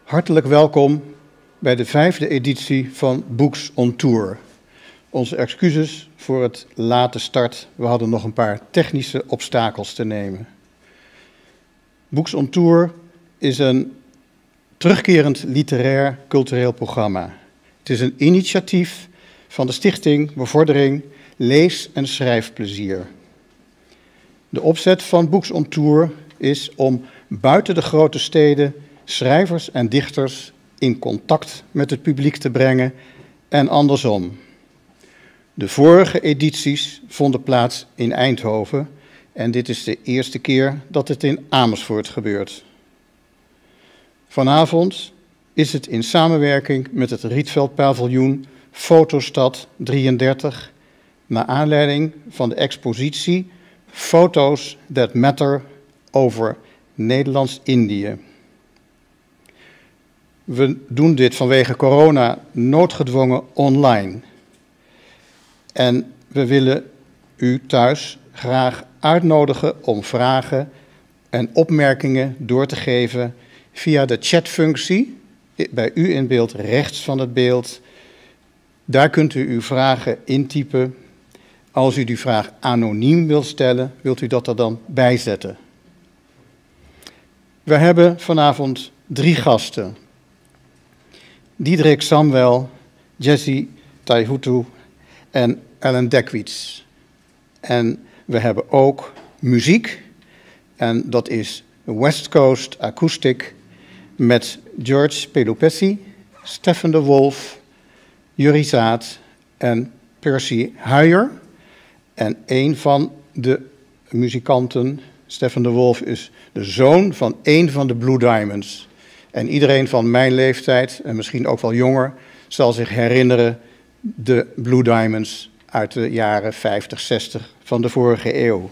Hartelijk welkom bij de 5e editie van Books on Tour. Onze excuses voor het late start. We hadden nog een paar technische obstakels te nemen. Books on Tour is een terugkerend literair cultureel programma. Het is een initiatief van de Stichting Bevordering Lees- en Schrijfplezier. De opzet van Books on Tour is om buiten de grote steden schrijvers en dichters in contact met het publiek te brengen en andersom. De vorige edities vonden plaats in Eindhoven en dit is de eerste keer dat het in Amersfoort gebeurt. Vanavond is het in samenwerking met het Rietveld Paviljoen Fotostad 33, naar aanleiding van de expositie Foto's That Matter over Nederlands-Indië. We doen dit vanwege corona noodgedwongen online. En we willen u thuis graag uitnodigen om vragen en opmerkingen door te geven via de chatfunctie bij u in beeld rechts van het beeld. Daar kunt u uw vragen intypen. Als u die vraag anoniem wilt stellen, wilt u dat er dan bij zetten. We hebben vanavond 3 gasten. Diederik Samwel, Jesse Taihutu en Ellen Dekwits. En we hebben ook muziek, en dat is West Coast Acoustic met George Pelupessi, Stefan de Wolf, Jurrie Zaat en Percy Huijer. En een van de muzikanten, Stefan de Wolf, is de zoon van een van de Blue Diamonds. En iedereen van mijn leeftijd, en misschien ook wel jonger, zal zich herinneren de Blue Diamonds uit de jaren 50, 60 van de vorige eeuw.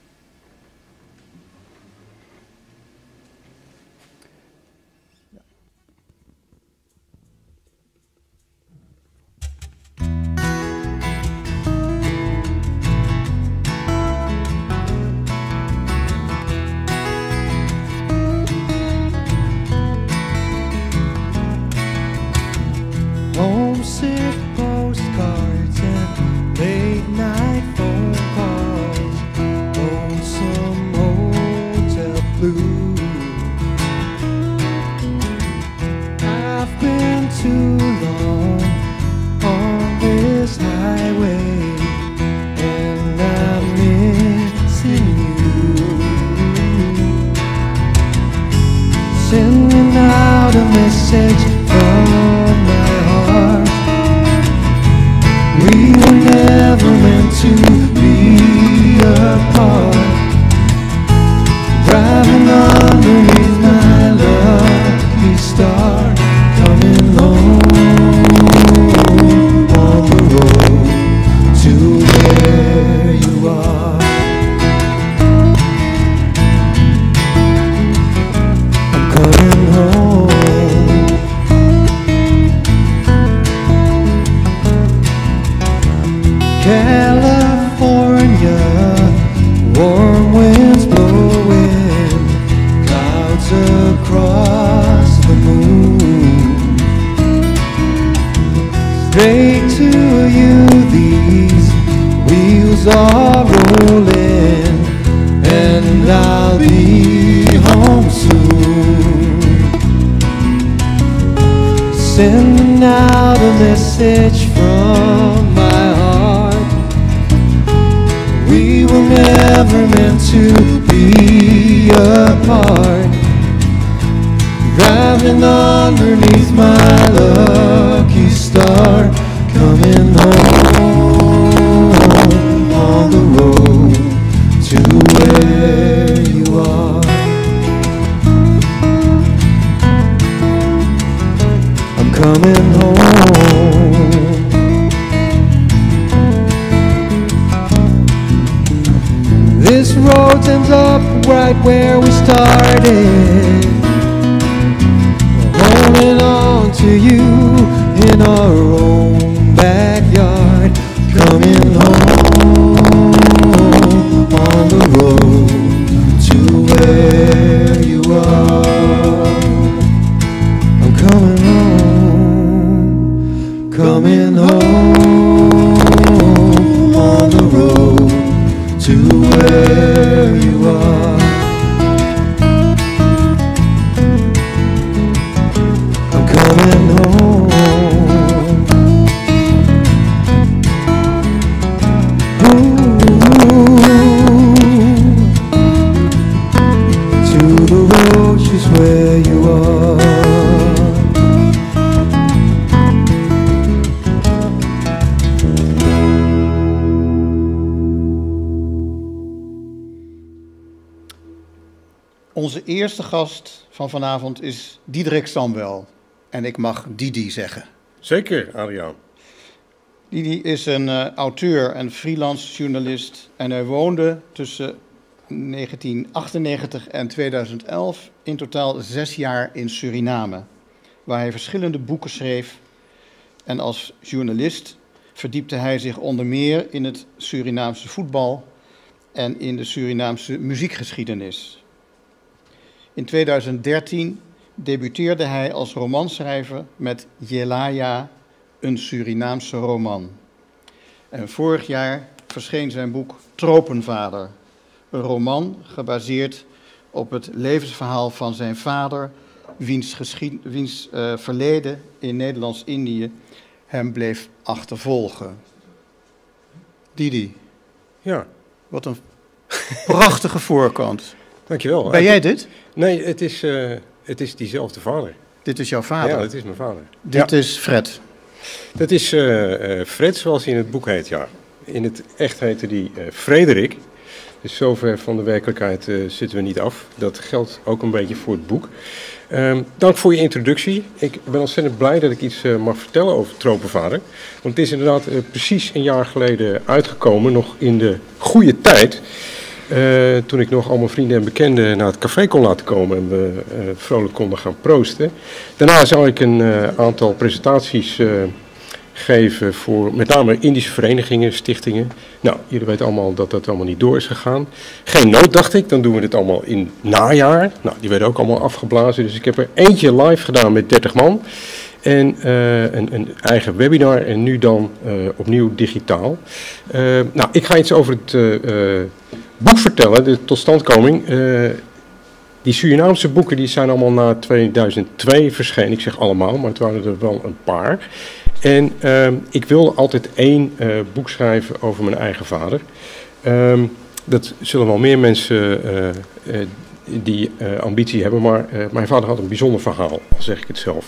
Homesick postcards and late night phone calls, lonesome hotel blues. I've been too long on this highway and I'm missing you. Sending out a message from my heart. We were never meant to be apart. Driving underneath my lucky star, coming home on the road to where you are. I'm coming home. California, warm winds blowing, clouds across the moon. Straight to you these wheels are rolling, and I'll be home soon. Sending out a message from my heart. We were never meant to be apart. Driving underneath my lucky star, coming home on the road to where you are. I'm coming home. This road ends up right where we started. We're holding on to you in our own backyard. Coming home on the road to where you are. I'm where you are. I'm coming home. To the roaches where you are. Onze eerste gast van vanavond is Diederik Samwel. En ik mag Didi zeggen. Zeker, Adriaan. Didi is een auteur en freelance journalist. En hij woonde tussen 1998 en 2011 in totaal 6 jaar in Suriname. Waar hij verschillende boeken schreef. En als journalist verdiepte hij zich onder meer in het Surinaamse voetbal en in de Surinaamse muziekgeschiedenis. In 2013 debuteerde hij als romanschrijver met Jelaya, een Surinaamse roman. En vorig jaar verscheen zijn boek Tropenvader, een roman gebaseerd op het levensverhaal van zijn vader, wiens verleden in Nederlands-Indië hem bleef achtervolgen. Didi, Ja, wat een prachtige voorkant. dankjewel. Ben jij dit? Nee, het is diezelfde vader. Dit is jouw vader. Ja, dat is mijn vader. Dit is Fred. Dat is Fred, zoals hij in het boek heet, ja. In het echt heette die Frederik. Dus zover van de werkelijkheid zitten we niet af. Dat geldt ook een beetje voor het boek. Dank voor je introductie. Ik ben ontzettend blij dat ik iets mag vertellen over Tropenvader. Want het is inderdaad precies een jaar geleden uitgekomen, nog in de goede tijd. Toen ik nog al mijn vrienden en bekenden naar het café kon laten komen en we vrolijk konden gaan proosten. Daarna zou ik een aantal presentaties geven voor met name Indische verenigingen, stichtingen. Nou, jullie weten allemaal dat dat allemaal niet door is gegaan. Geen nood, dacht ik, dan doen we dit allemaal in najaar. Nou, die werden ook allemaal afgeblazen, dus ik heb er eentje live gedaan met 30 man. En een eigen webinar en nu dan opnieuw digitaal. Nou, ik ga iets over het boek vertellen, de totstandkoming. Die Surinaamse boeken die zijn allemaal na 2002 verschenen. Ik zeg allemaal, maar het waren er wel een paar. En ik wilde altijd 1 boek schrijven over mijn eigen vader. Dat zullen wel meer mensen die ambitie hebben, maar mijn vader had een bijzonder verhaal, al zeg ik het zelf.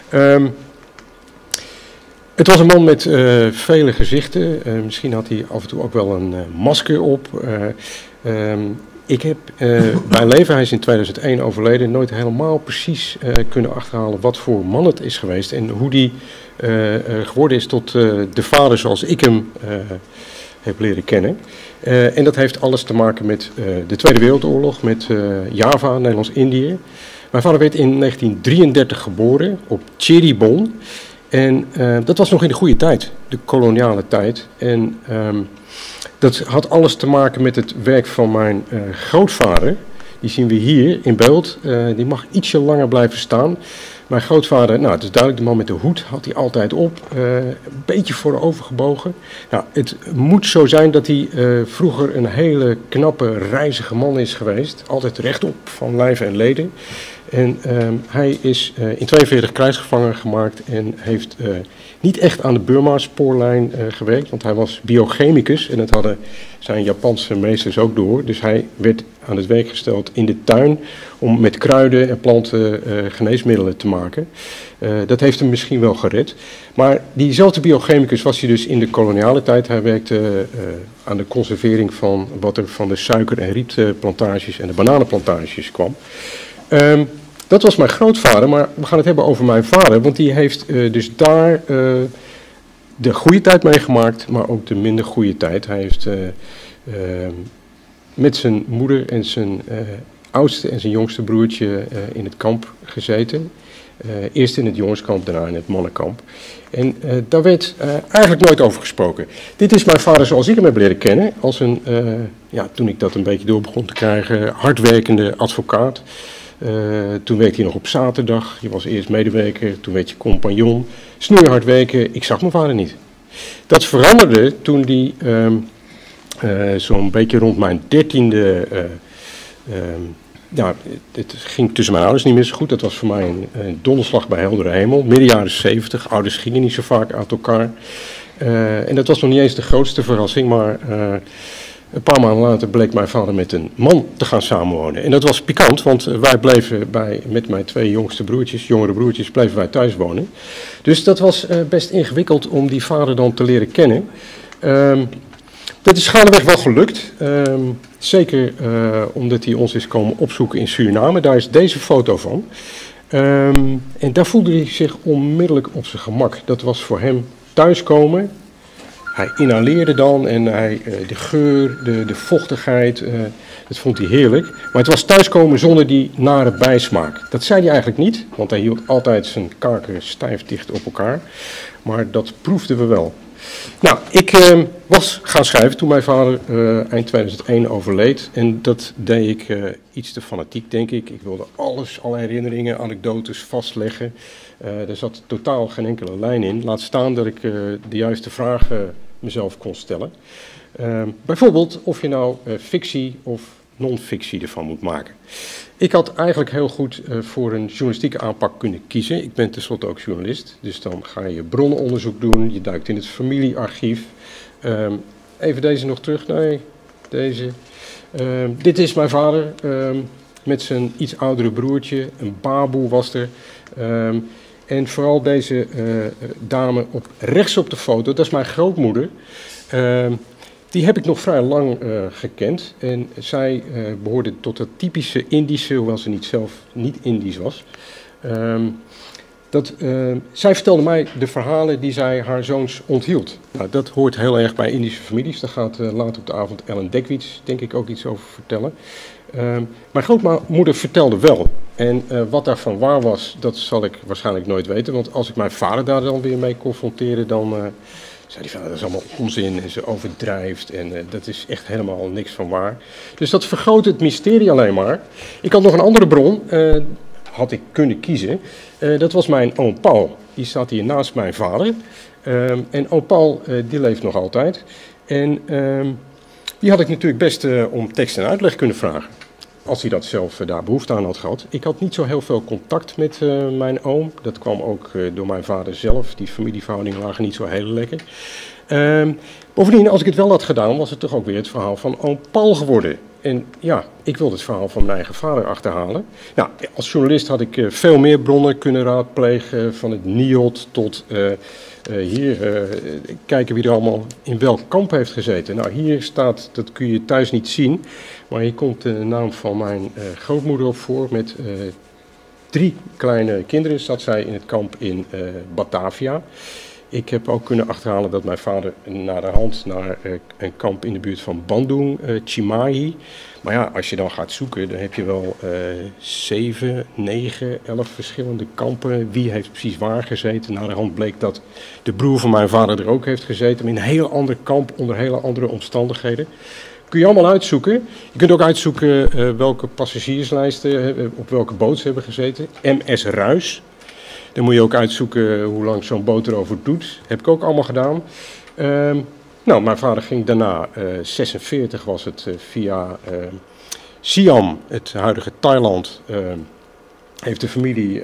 Het was een man met vele gezichten. Misschien had hij af en toe ook wel een masker op. Ik heb bij leven, hij is in 2001 overleden, nooit helemaal precies kunnen achterhalen wat voor man het is geweest en hoe die geworden is tot de vader zoals ik hem heb leren kennen. En dat heeft alles te maken met de Tweede Wereldoorlog, met Java, Nederlands-Indië. Mijn vader werd in 1933 geboren op Cheribon. En dat was nog in de goede tijd, de koloniale tijd. En dat had alles te maken met het werk van mijn grootvader. Die zien we hier in beeld. Die mag ietsje langer blijven staan. Mijn grootvader, nou het is duidelijk, de man met de hoed had hij altijd op. Een beetje voorover gebogen. Nou, het moet zo zijn dat hij vroeger een hele knappe, reizige man is geweest. Altijd rechtop van lijf en leden. En hij is in 42 krijgsgevangen gemaakt en heeft niet echt aan de Burma-spoorlijn gewerkt, want hij was biochemicus en dat hadden zijn Japanse meesters ook door. Dus hij werd aan het werk gesteld in de tuin om met kruiden en planten geneesmiddelen te maken. Dat heeft hem misschien wel gered. Maar diezelfde biochemicus was hij dus in de koloniale tijd. Hij werkte aan de conservering van wat er van de suiker- en rietplantages en de bananenplantages kwam. Dat was mijn grootvader, maar we gaan het hebben over mijn vader, want die heeft dus daar de goede tijd meegemaakt, maar ook de minder goede tijd. Hij heeft met zijn moeder en zijn oudste en zijn jongste broertje in het kamp gezeten. Eerst in het jongenskamp, daarna in het mannenkamp. En daar werd eigenlijk nooit over gesproken. Dit is mijn vader zoals ik hem heb leren kennen, als een, toen ik dat een beetje door begon te krijgen, hardwerkende advocaat. Toen werkte hij nog op zaterdag, je was eerst medewerker, toen werd je compagnon. Snoeihard werken, ik zag mijn vader niet. Dat veranderde toen hij zo'n beetje rond mijn 13e... ja, het ging tussen mijn ouders niet meer zo goed. Dat was voor mij een donderslag bij heldere hemel. Midden jaren 70, ouders gingen niet zo vaak uit elkaar. En dat was nog niet eens de grootste verrassing, maar een paar maanden later bleek mijn vader met een man te gaan samenwonen. En dat was pikant, want wij bleven met mijn 2 jongere broertjes, bleven wij thuis wonen. Dus dat was best ingewikkeld om die vader dan te leren kennen. Dat is gaandeweg wel gelukt, zeker omdat hij ons is komen opzoeken in Suriname. Daar is deze foto van. En daar voelde hij zich onmiddellijk op zijn gemak. Dat was voor hem thuiskomen. Hij inhaleerde dan en de geur, de vochtigheid, dat vond hij heerlijk. Maar het was thuiskomen zonder die nare bijsmaak. Dat zei hij eigenlijk niet, want hij hield altijd zijn kaken stijf dicht op elkaar. Maar dat proefden we wel. Nou, ik was gaan schrijven toen mijn vader eind 2001 overleed. En dat deed ik iets te fanatiek, denk ik. Ik wilde alle herinneringen, anekdotes vastleggen. Er zat totaal geen enkele lijn in. Laat staan dat ik de juiste vragen mezelf kon stellen. Bijvoorbeeld of je nou fictie of non-fictie ervan moet maken. Ik had eigenlijk heel goed voor een journalistieke aanpak kunnen kiezen. Ik ben tenslotte ook journalist, dus dan ga je bronnenonderzoek doen. Je duikt in het familiearchief. Even deze nog terug. Nee, deze. Dit is mijn vader met zijn iets oudere broertje. Een baboe was er. En vooral deze dame rechts op de foto, dat is mijn grootmoeder. Die heb ik nog vrij lang gekend. En zij behoorde tot het typische Indische, hoewel ze zelf niet Indisch was. Zij vertelde mij de verhalen die zij haar zoons onthield. Nou, dat hoort heel erg bij Indische families. Daar gaat later op de avond Ellen Dekwits, denk ik, ook iets over vertellen. Mijn grootmoeder vertelde wel. En wat daarvan waar was, dat zal ik waarschijnlijk nooit weten. Want als ik mijn vader daar dan weer mee confronteerde, dan zei hij van, dat is allemaal onzin en ze overdrijft. En dat is echt helemaal niks van waar. Dus dat vergroot het mysterie alleen maar. Ik had nog een andere bron, had ik kunnen kiezen. Dat was mijn oom Paul. Die staat hier naast mijn vader. En oom Paul, die leeft nog altijd. En die had ik natuurlijk best om tekst en uitleg kunnen vragen. Als hij dat zelf daar behoefte aan had gehad. Ik had niet zo heel veel contact met mijn oom. Dat kwam ook door mijn vader zelf. Die familieverhoudingen lagen niet zo heel lekker. Bovendien, als ik het wel had gedaan, was het toch ook weer het verhaal van oom Paul geworden. En ja, ik wilde het verhaal van mijn eigen vader achterhalen. Nou, als journalist had ik veel meer bronnen kunnen raadplegen. Van het NIOD tot kijken wie er allemaal in welk kamp heeft gezeten. Nou, hier staat, dat kun je thuis niet zien. Maar hier komt de naam van mijn grootmoeder op voor. Met 3 kleine kinderen zat zij in het kamp in Batavia. Ik heb ook kunnen achterhalen dat mijn vader naderhand naar een kamp in de buurt van Bandung, Cimahi. Maar ja, als je dan gaat zoeken, dan heb je wel 7, 9, 11 verschillende kampen. Wie heeft precies waar gezeten? Naderhand bleek dat de broer van mijn vader er ook heeft gezeten. Maar in een heel ander kamp, onder hele andere omstandigheden. Kun je allemaal uitzoeken. Je kunt ook uitzoeken welke passagierslijsten op welke boot ze hebben gezeten. MS Ruis. Dan moet je ook uitzoeken hoe lang zo'n boot erover doet. Heb ik ook allemaal gedaan. Nou, mijn vader ging daarna, 46 was het, via Siam, het huidige Thailand, heeft de familie,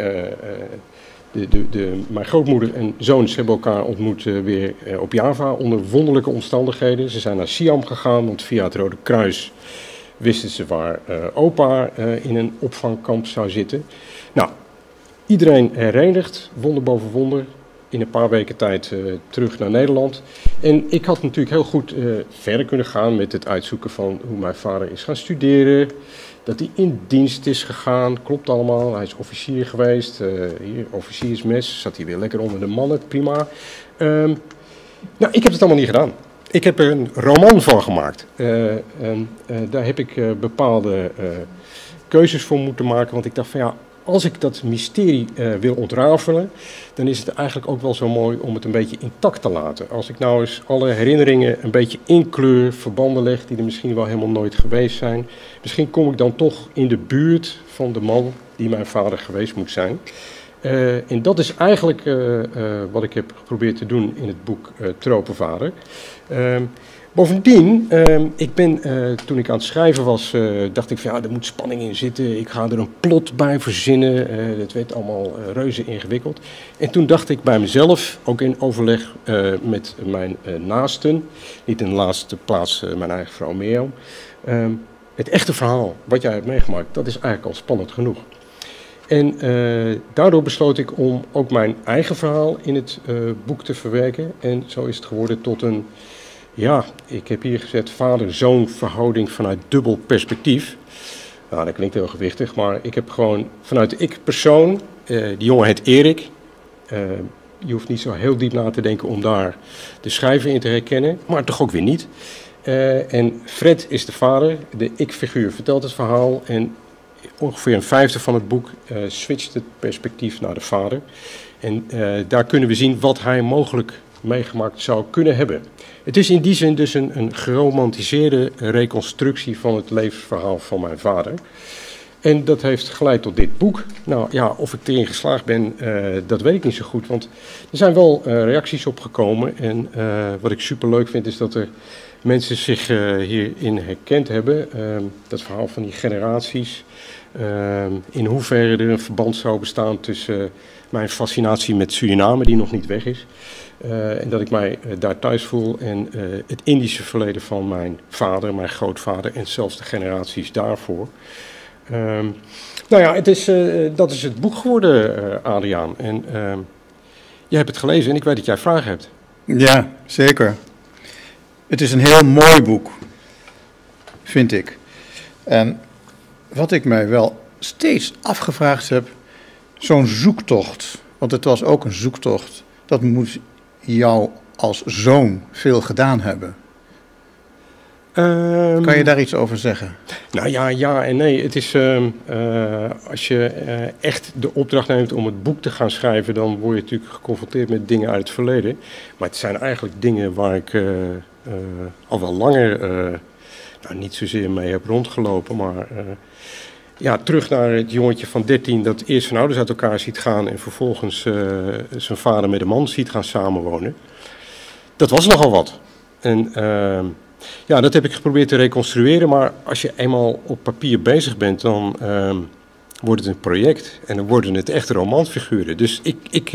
mijn grootmoeder en zoons hebben elkaar ontmoet weer op Java onder wonderlijke omstandigheden. Ze zijn naar Siam gegaan, want via het Rode Kruis wisten ze waar opa in een opvangkamp zou zitten. Nou, iedereen herenigd, wonder boven wonder, in een paar weken tijd terug naar Nederland. En ik had natuurlijk heel goed verder kunnen gaan met het uitzoeken van hoe mijn vader is gaan studeren. Dat hij in dienst is gegaan, klopt allemaal. Hij is officier geweest, hier officiersmes, zat hij weer lekker onder de mannen, prima. Nou, ik heb het allemaal niet gedaan. Ik heb er een roman van gemaakt. Daar heb ik bepaalde keuzes voor moeten maken, want ik dacht van ja, als ik dat mysterie wil ontrafelen, dan is het eigenlijk ook wel zo mooi om het een beetje intact te laten. Als ik nou eens alle herinneringen een beetje inkleur, verbanden leg die er misschien wel helemaal nooit geweest zijn. Misschien kom ik dan toch in de buurt van de man die mijn vader geweest moet zijn. En dat is eigenlijk wat ik heb geprobeerd te doen in het boek Tropenvader. Bovendien, ik ben, toen ik aan het schrijven was, dacht ik van ja, er moet spanning in zitten. Ik ga er een plot bij verzinnen. Dat werd allemaal reuze ingewikkeld. En toen dacht ik bij mezelf, ook in overleg met mijn naasten, niet in de laatste plaats mijn eigen vrouw Mirjam, het echte verhaal wat jij hebt meegemaakt, dat is eigenlijk al spannend genoeg. En daardoor besloot ik om ook mijn eigen verhaal in het boek te verwerken. En zo is het geworden tot een, ja, ik heb hier gezet vader-zoon verhouding vanuit dubbel perspectief. Nou, dat klinkt heel gewichtig, maar ik heb gewoon vanuit de ik-persoon, die jongen heet Erik. Je hoeft niet zo heel diep na te denken om daar de schrijver in te herkennen, maar toch ook weer niet. En Fred is de vader, de ik-figuur vertelt het verhaal en ongeveer een vijfde van het boek switcht het perspectief naar de vader. En daar kunnen we zien wat hij mogelijk meegemaakt zou kunnen hebben. Het is in die zin dus een geromantiseerde reconstructie van het levensverhaal van mijn vader. En dat heeft geleid tot dit boek. Nou ja, of ik erin geslaagd ben, dat weet ik niet zo goed. Want er zijn wel reacties op gekomen. En wat ik superleuk vind is dat er mensen zich hierin herkend hebben. Dat verhaal van die generaties. In hoeverre er een verband zou bestaan tussen mijn fascinatie met Suriname, die nog niet weg is. En dat ik mij daar thuis voel en het Indische verleden van mijn vader, mijn grootvader en zelfs de generaties daarvoor. Nou ja, dat is het boek geworden, Adriaan. En jij hebt het gelezen en ik weet dat jij vragen hebt. Ja, zeker. Het is een heel mooi boek, vind ik. En wat ik mij wel steeds afgevraagd heb, zo'n zoektocht, want het was ook een zoektocht, dat moet jou als zoon veel gedaan hebben. Kan je daar iets over zeggen? Nou ja en nee. Het is, als je echt de opdracht neemt om het boek te gaan schrijven, dan word je natuurlijk geconfronteerd met dingen uit het verleden. Maar het zijn eigenlijk dingen waar ik al wel langer niet zozeer mee heb rondgelopen, maar ja, terug naar het jongetje van 13 dat eerst zijn ouders uit elkaar ziet gaan en vervolgens zijn vader met een man ziet gaan samenwonen. Dat was nogal wat. En ja, dat heb ik geprobeerd te reconstrueren, maar als je eenmaal op papier bezig bent, dan wordt het een project en dan worden het echte romanfiguren. Dus ik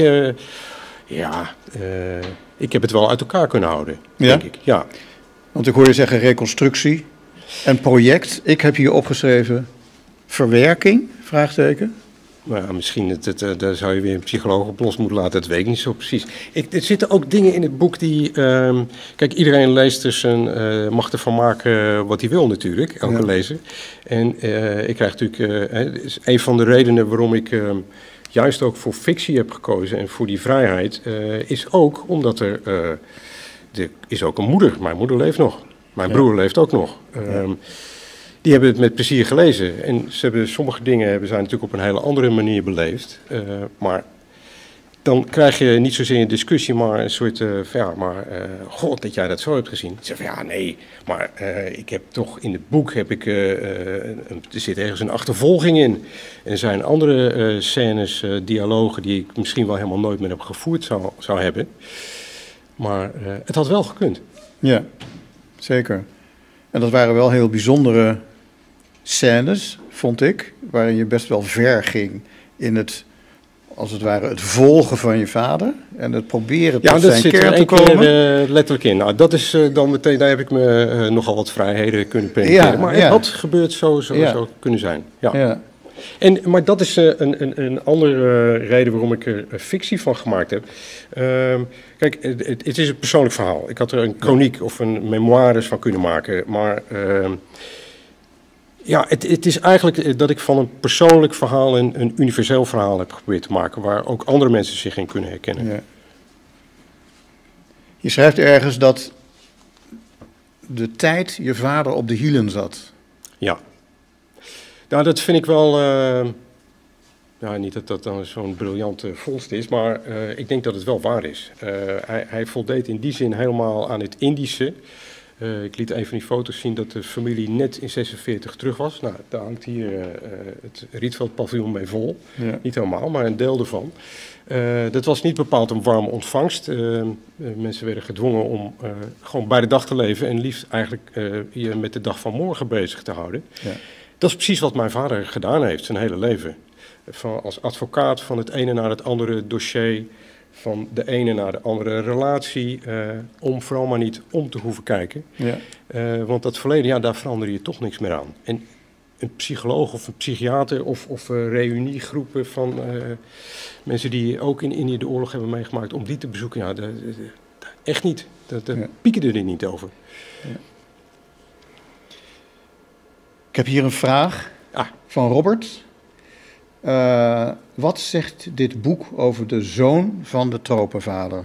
heb het wel uit elkaar kunnen houden, denk ik. Ja. Want ik hoor je zeggen reconstructie en project. Ik heb hier opgeschreven verwerking, vraagteken. Nou ja, misschien, daar zou je weer een psycholoog op los moeten laten, dat weet ik niet zo precies. Er zitten ook dingen in het boek die, kijk, iedereen leest dus mag ervan maken wat hij wil natuurlijk, elke lezer. En ik krijg natuurlijk, is een van de redenen waarom ik juist ook voor fictie heb gekozen en voor die vrijheid, is ook omdat er is ook een moeder. Mijn moeder leeft nog. Mijn broer leeft ook nog. Die hebben het met plezier gelezen. En sommige dingen hebben zij natuurlijk op een hele andere manier beleefd. Maar dan krijg je niet zozeer een discussie, maar een soort god, dat jij dat zo hebt gezien. Ik zeg van ja, nee, maar ik heb toch in het boek, er zit ergens een achtervolging in. En er zijn andere scènes, dialogen die ik misschien wel helemaal nooit meer heb gevoerd zou hebben. Maar het had wel gekund. Ja, zeker. En dat waren wel heel bijzondere scènes, vond ik, waarin je best wel ver ging in het, als het ware, het volgen van je vader en het proberen tot zijn kern te komen. Ja, dat zit er letterlijk in. Nou, dat is dan meteen, daar heb ik me nogal wat vrijheden kunnen penetreren. Ja, maar het had gebeurd zo kunnen zijn. Ja. Maar dat is een andere reden waarom ik er fictie van gemaakt heb. Kijk, het is een persoonlijk verhaal. Ik had er een chroniek of een memoires van kunnen maken. Maar het is eigenlijk dat ik van een persoonlijk verhaal een universeel verhaal heb geprobeerd te maken, waar ook andere mensen zich in kunnen herkennen. Ja. Je schrijft ergens dat de tijd je vader op de hielen zat. Ja. Nou, dat vind ik wel, niet dat dat dan zo'n briljante vondst is, maar ik denk dat het wel waar is. Hij voldeed in die zin helemaal aan het Indische, Ik liet een van die foto's zien dat de familie net in 46 terug was. Nou, daar hangt hier het Rietveld paviljoen mee vol. Ja. Niet helemaal, maar een deel ervan. Dat was niet bepaald een warme ontvangst. Mensen werden gedwongen om gewoon bij de dag te leven en liefst eigenlijk je met de dag van morgen bezig te houden. Ja. Dat is precies wat mijn vader gedaan heeft zijn hele leven. Als advocaat van het ene naar het andere dossier, van de ene naar de andere relatie, om vooral maar niet om te hoeven kijken. Ja. Want dat verleden, ja, daar verander je toch niks meer aan. En een psycholoog of een psychiater of reuniegroepen van mensen die ook in Indië de oorlog hebben meegemaakt, om die te bezoeken, ja, echt niet. Daar pieken er niet over. Ja. Ik heb hier een vraag van Robert. Wat zegt dit boek over de zoon van de tropenvader?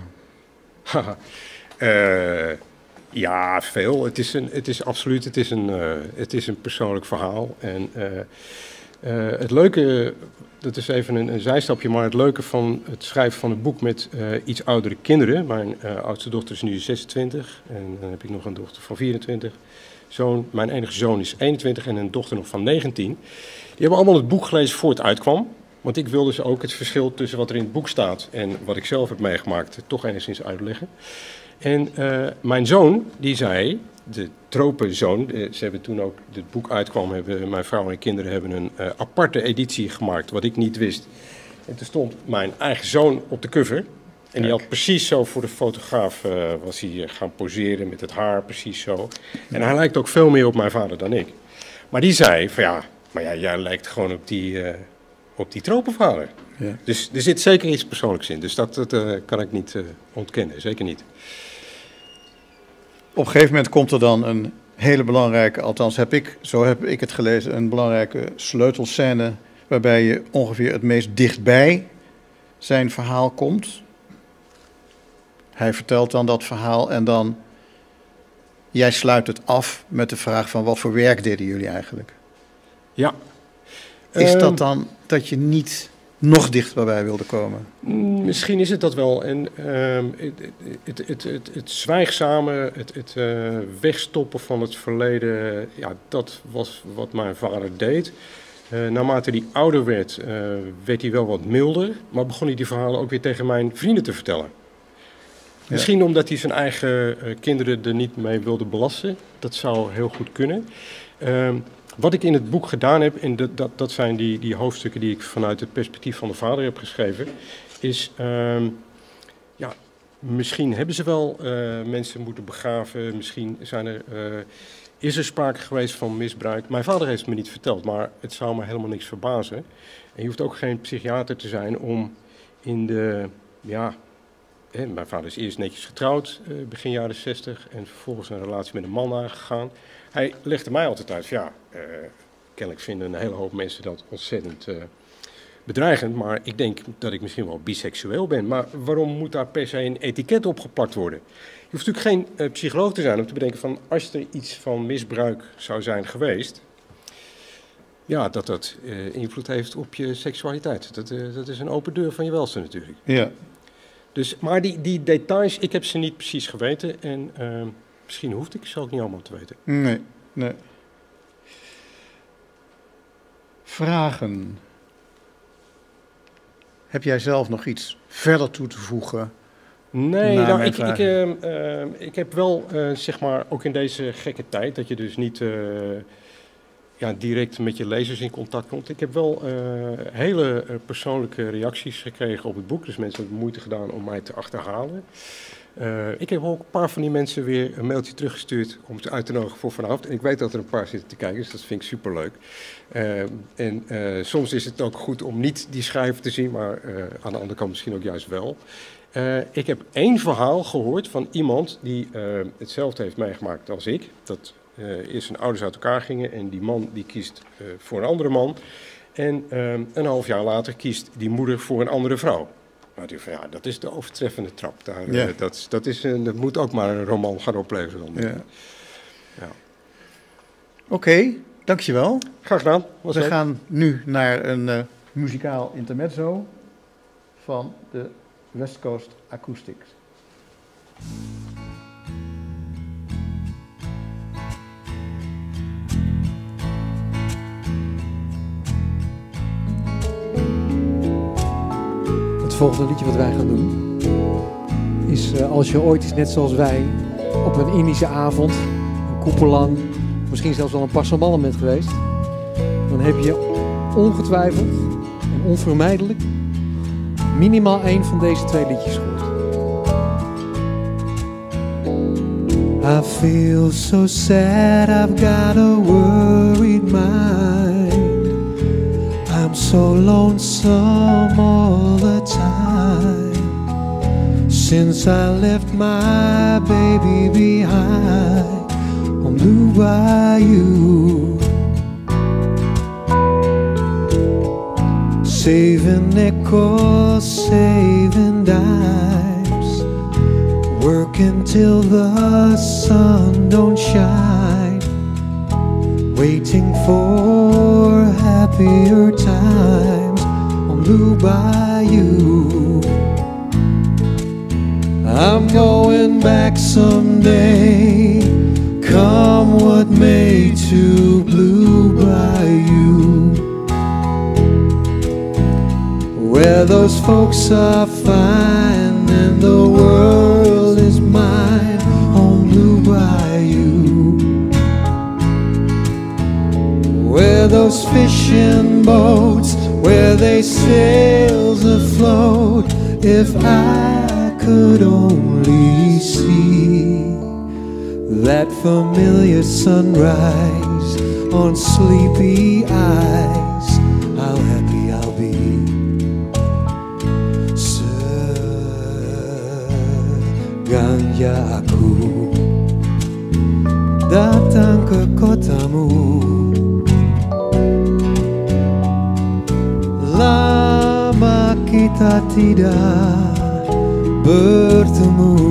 Ja, veel. Het is absoluut het is een persoonlijk verhaal. En het leuke, dat is even een zijstapje, maar het leuke van het schrijven van een boek met iets oudere kinderen. Mijn oudste dochter is nu 26 en dan heb ik nog een dochter van 24. Mijn enige zoon is 21 en een dochter nog van 19. Die hebben allemaal het boek gelezen voor het uitkwam. Want ik wilde ze ook het verschil tussen wat er in het boek staat en wat ik zelf heb meegemaakt toch enigszins uitleggen. En mijn zoon, die zei, de tropenzoon, ze hebben toen ook het boek uitkwam, mijn vrouw en kinderen hebben een aparte editie gemaakt, wat ik niet wist. En toen stond mijn eigen zoon op de cover. En die had precies zo voor de fotograaf, was hij gaan poseren met het haar, precies zo. En hij lijkt ook veel meer op mijn vader dan ik. Maar die zei van ja, maar ja, jij lijkt gewoon op die tropenvader. Ja. Dus er zit zeker iets persoonlijks in. Dus dat kan ik niet ontkennen, zeker niet. Op een gegeven moment komt er dan een hele belangrijke, althans zo heb ik het gelezen, een belangrijke sleutelscène waarbij je ongeveer het meest dichtbij zijn verhaal komt. Hij vertelt dan dat verhaal en dan, jij sluit het af met de vraag van wat voor werk deden jullie eigenlijk? Ja. Is dat dan dat je niet nog dichterbij wilde komen? Misschien is het dat wel. En het zwijgzame, het wegstoppen van het verleden, ja, dat was wat mijn vader deed. Naarmate hij ouder werd, werd hij wel wat milder, maar begon hij die verhalen ook weer tegen mijn vrienden te vertellen. Ja. Misschien omdat hij zijn eigen kinderen er niet mee wilde belasten. Dat zou heel goed kunnen. Wat ik in het boek gedaan heb, en dat zijn die hoofdstukken die ik vanuit het perspectief van de vader heb geschreven, is, ja, misschien hebben ze wel mensen moeten begraven, misschien is er sprake geweest van misbruik. Mijn vader heeft het me niet verteld, maar het zou me helemaal niks verbazen. En je hoeft ook geen psychiater te zijn om in de, ja, mijn vader is eerst netjes getrouwd, begin jaren 60, en vervolgens een relatie met een man aangegaan. Hij legde mij altijd uit van ja, kennelijk vinden een hele hoop mensen dat ontzettend bedreigend, maar ik denk dat ik misschien wel biseksueel ben. Maar waarom moet daar per se een etiket op geplakt worden? Je hoeft natuurlijk geen psycholoog te zijn om te bedenken van als er iets van misbruik zou zijn geweest, ja, dat invloed heeft op je seksualiteit. Dat is een open deur van je welste natuurlijk. Ja. Dus, maar die details, ik heb ze niet precies geweten en misschien hoefde ik ze ook niet allemaal te weten. Nee. Vragen. Heb jij zelf nog iets verder toe te voegen? Nee, nou, ik heb wel, zeg maar, ook in deze gekke tijd, dat je dus niet direct met je lezers in contact komt. Ik heb wel hele persoonlijke reacties gekregen op het boek, dus mensen hebben moeite gedaan om mij te achterhalen. Ik heb ook een paar van die mensen weer een mailtje teruggestuurd om ze uit te nodigen voor vanavond. En ik weet dat er een paar zitten te kijken, dus dat vind ik superleuk. Soms is het ook goed om niet die schrijver te zien, maar aan de andere kant misschien ook juist wel. Ik heb 1 verhaal gehoord van iemand die hetzelfde heeft meegemaakt als ik. Dat eerst zijn ouders uit elkaar gingen en die man die kiest voor een andere man. En een half jaar later kiest die moeder voor een andere vrouw. Maar ja, dat is de overtreffende trap. Dat moet ook maar een roman gaan opleveren. Ja. Oké, dankjewel. Graag gedaan. We gaan nu naar een muzikaal intermezzo van de West Coast Acoustics. volgende liedje wat wij gaan doen is als je ooit eens net zoals wij op een Indische avond, een koepel lang, misschien zelfs wel een passamallen bent geweest, dan heb je ongetwijfeld en onvermijdelijk minimaal één van deze twee liedjes gehoord. I feel so sad, I've got a worried mind. I'm so lonesome all the time. Since I left my baby behind on Blue Bayou. Saving nickels, saving dimes, working till the sun don't shine, waiting for happier times on Blue Bayou. I'm going back someday, come what may, to Blue Bayou, where those folks are fine and the world is mine on Blue Bayou, where those fishing boats, where they sails afloat. If I could only see that familiar sunrise on sleepy eyes, how happy I'll be. Seganja aku datang ke kotamu, lama kita tidak bertemu.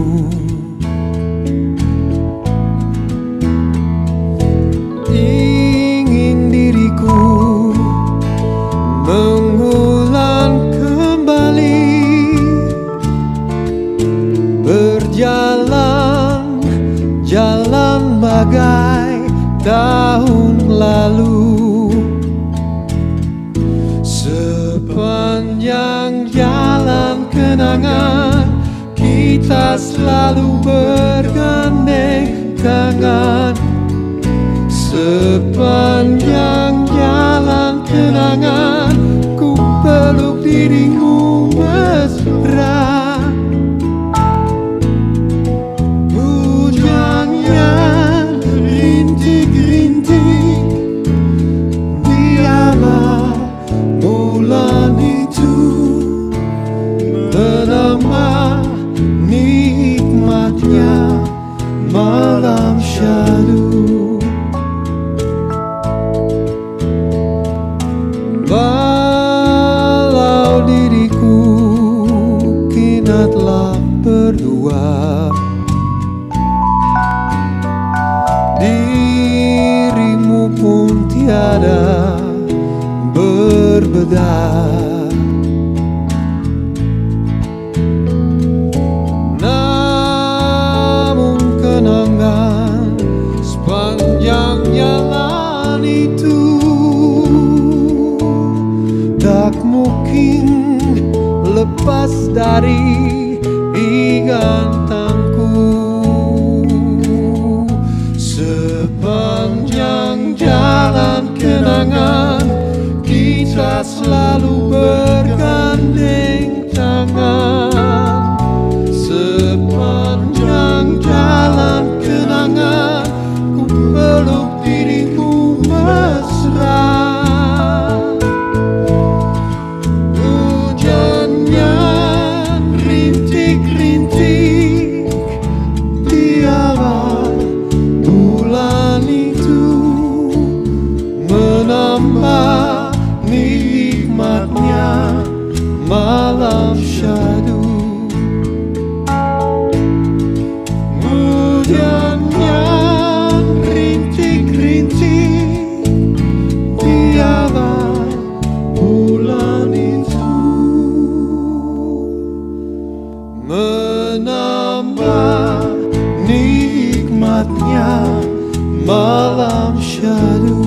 Ingin diriku mengulang kembali, berjalan jalan bagai tahun lalu. Sepanjang jalan kenangan kita selalu bergandeng tangan. Sepanjang jalan kenangan ku peluk dirimu mesra. Hujannya rintik-rintik, biarlah bulan itu menambah nikmatnya malam syadu. Walau diriku kinatlah berdua, dirimu pun tiada berbeda. Namun kenangan sepanjang jalan itu tak mungkin lepas dari ingatan. Sepanjang jalan kenangan kita selalu bergandeng tangan. Sepanjang jalan kenangan ku peluk dirimu mesra. Hujannya rintik-rintik, biarlah bulan itu menambah nikmatnya malam syadu. Hujannya rintik-rintik, biarlah bulan itu menambah nikmatnya malam syadu.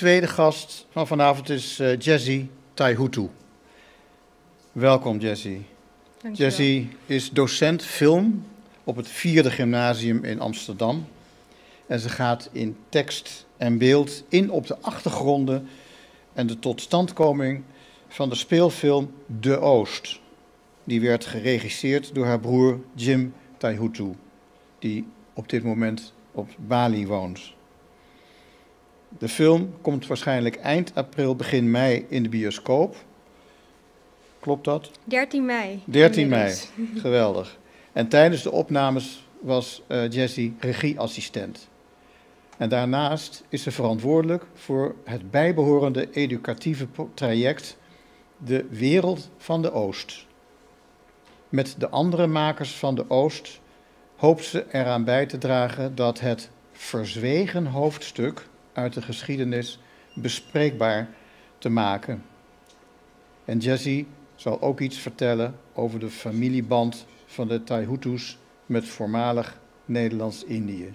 tweede gast van vanavond is Jessie Taihutu. Welkom Jessie. Dankjewel. Jessie is docent film op het 4e gymnasium in Amsterdam. En ze gaat in tekst en beeld in op de achtergronden en de totstandkoming van de speelfilm De Oost. Die werd geregisseerd door haar broer Jim Taihutu, die op dit moment op Bali woont. De film komt waarschijnlijk eind april, begin mei in de bioscoop. Klopt dat? 13 mei. 13 mei, geweldig. En tijdens de opnames was Jessie regieassistent. En daarnaast is ze verantwoordelijk voor het bijbehorende educatieve traject De Wereld van de Oost. Met de andere makers van de Oost hoopt ze eraan bij te dragen dat het verzwegen hoofdstuk uit de geschiedenis bespreekbaar te maken. En Jessie zal ook iets vertellen over de familieband van de Taihutus met voormalig Nederlands-Indië.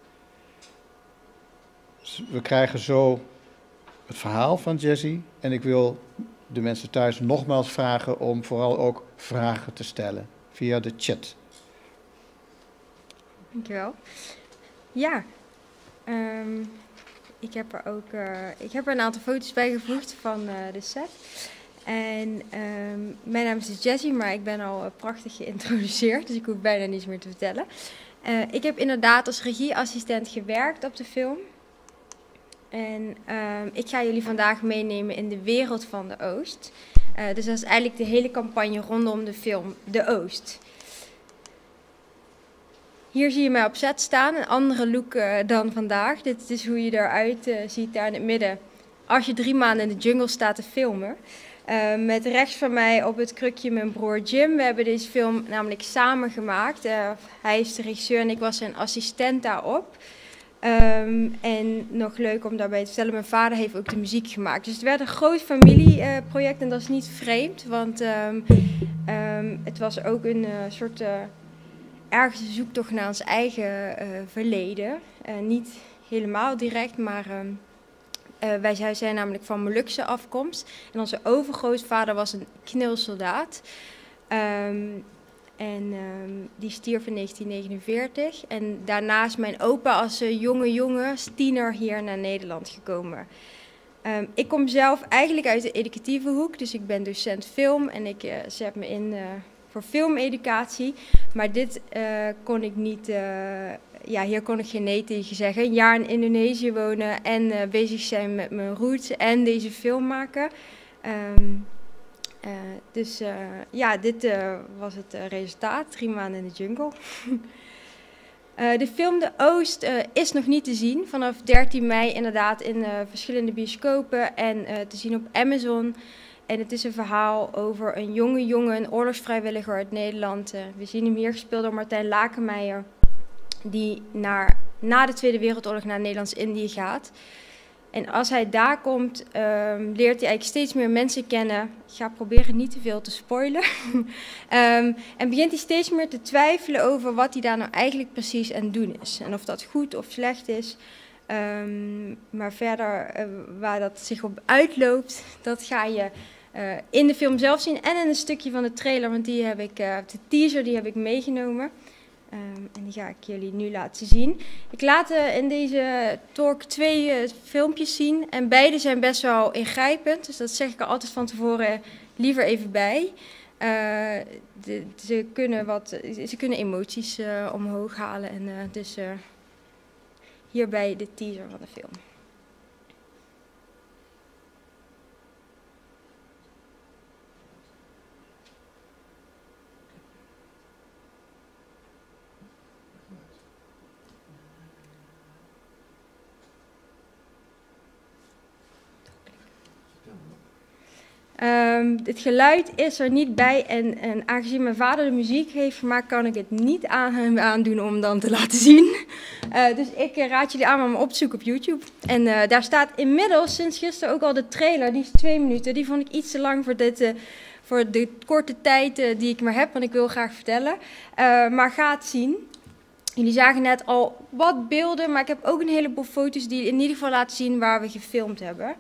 We krijgen zo het verhaal van Jessie en ik wil de mensen thuis nogmaals vragen om vooral ook vragen te stellen via de chat. Dankjewel. Ja, ik heb er een aantal foto's bijgevoegd van de set. En mijn naam is dus Jessie, maar ik ben al prachtig geïntroduceerd, dus ik hoef bijna niets meer te vertellen. Ik heb inderdaad als regieassistent gewerkt op de film. En ik ga jullie vandaag meenemen in de wereld van de Oost. Dus dat is eigenlijk de hele campagne rondom de film De Oost. Hier zie je mij op set staan, een andere look dan vandaag. Dit is hoe je eruit ziet daar in het midden als je 3 maanden in de jungle staat te filmen. Met rechts van mij op het krukje mijn broer Jim. We hebben deze film namelijk samen gemaakt. Hij is de regisseur en ik was zijn assistent daarop. En nog leuk om daarbij te vertellen, mijn vader heeft ook de muziek gemaakt. Dus het werd een groot familieproject en dat is niet vreemd, want het was ook een soort ergens een zoektocht naar ons eigen verleden. Niet helemaal direct, maar wij zijn namelijk van Molukse afkomst. En onze overgrootvader was een knilsoldaat. Die stierf in 1949. En daarna is mijn opa als jonge tiener hier naar Nederland gekomen. Ik kom zelf eigenlijk uit de educatieve hoek, dus ik ben docent film en ik zet me in voor filmeducatie. Maar dit kon ik niet, hier kon ik geen nee tegen zeggen. Een jaar in Indonesië wonen en bezig zijn met mijn roots en deze film maken. Dit was het resultaat. 3 maanden in de jungle. De film De Oost is nog niet te zien. Vanaf 13 mei inderdaad in verschillende bioscopen en te zien op Amazon. En het is een verhaal over een jonge jongen, een oorlogsvrijwilliger uit Nederland. We zien hem hier gespeeld door Martijn Lakenmeijer. Die na de Tweede Wereldoorlog naar Nederlands-Indië gaat. En als hij daar komt, leert hij eigenlijk steeds meer mensen kennen. Ik ga proberen niet te veel te spoilen. En begint hij steeds meer te twijfelen over wat hij daar nou eigenlijk precies aan het doen is. En of dat goed of slecht is. Maar verder, waar dat zich op uitloopt, dat ga je in de film zelf zien. En in een stukje van de trailer, want die heb ik, de teaser die heb ik meegenomen. En die ga ik jullie nu laten zien. Ik laat in deze talk 2 filmpjes zien. En beide zijn best wel ingrijpend. Dus dat zeg ik er altijd van tevoren liever even bij. Ze kunnen emoties omhoog halen. En dus hierbij de teaser van de film. Het geluid is er niet bij en aangezien mijn vader de muziek heeft gemaakt, kan ik het niet aandoen om dan te laten zien. Dus ik raad jullie aan om op te zoeken op YouTube. En daar staat inmiddels sinds gisteren ook al de trailer, die is 2 minuten. Die vond ik iets te lang voor de korte tijd die ik maar heb, want ik wil graag vertellen. Maar ga het zien. Jullie zagen net al wat beelden, maar ik heb ook een heleboel foto's die in ieder geval laten zien waar we gefilmd hebben.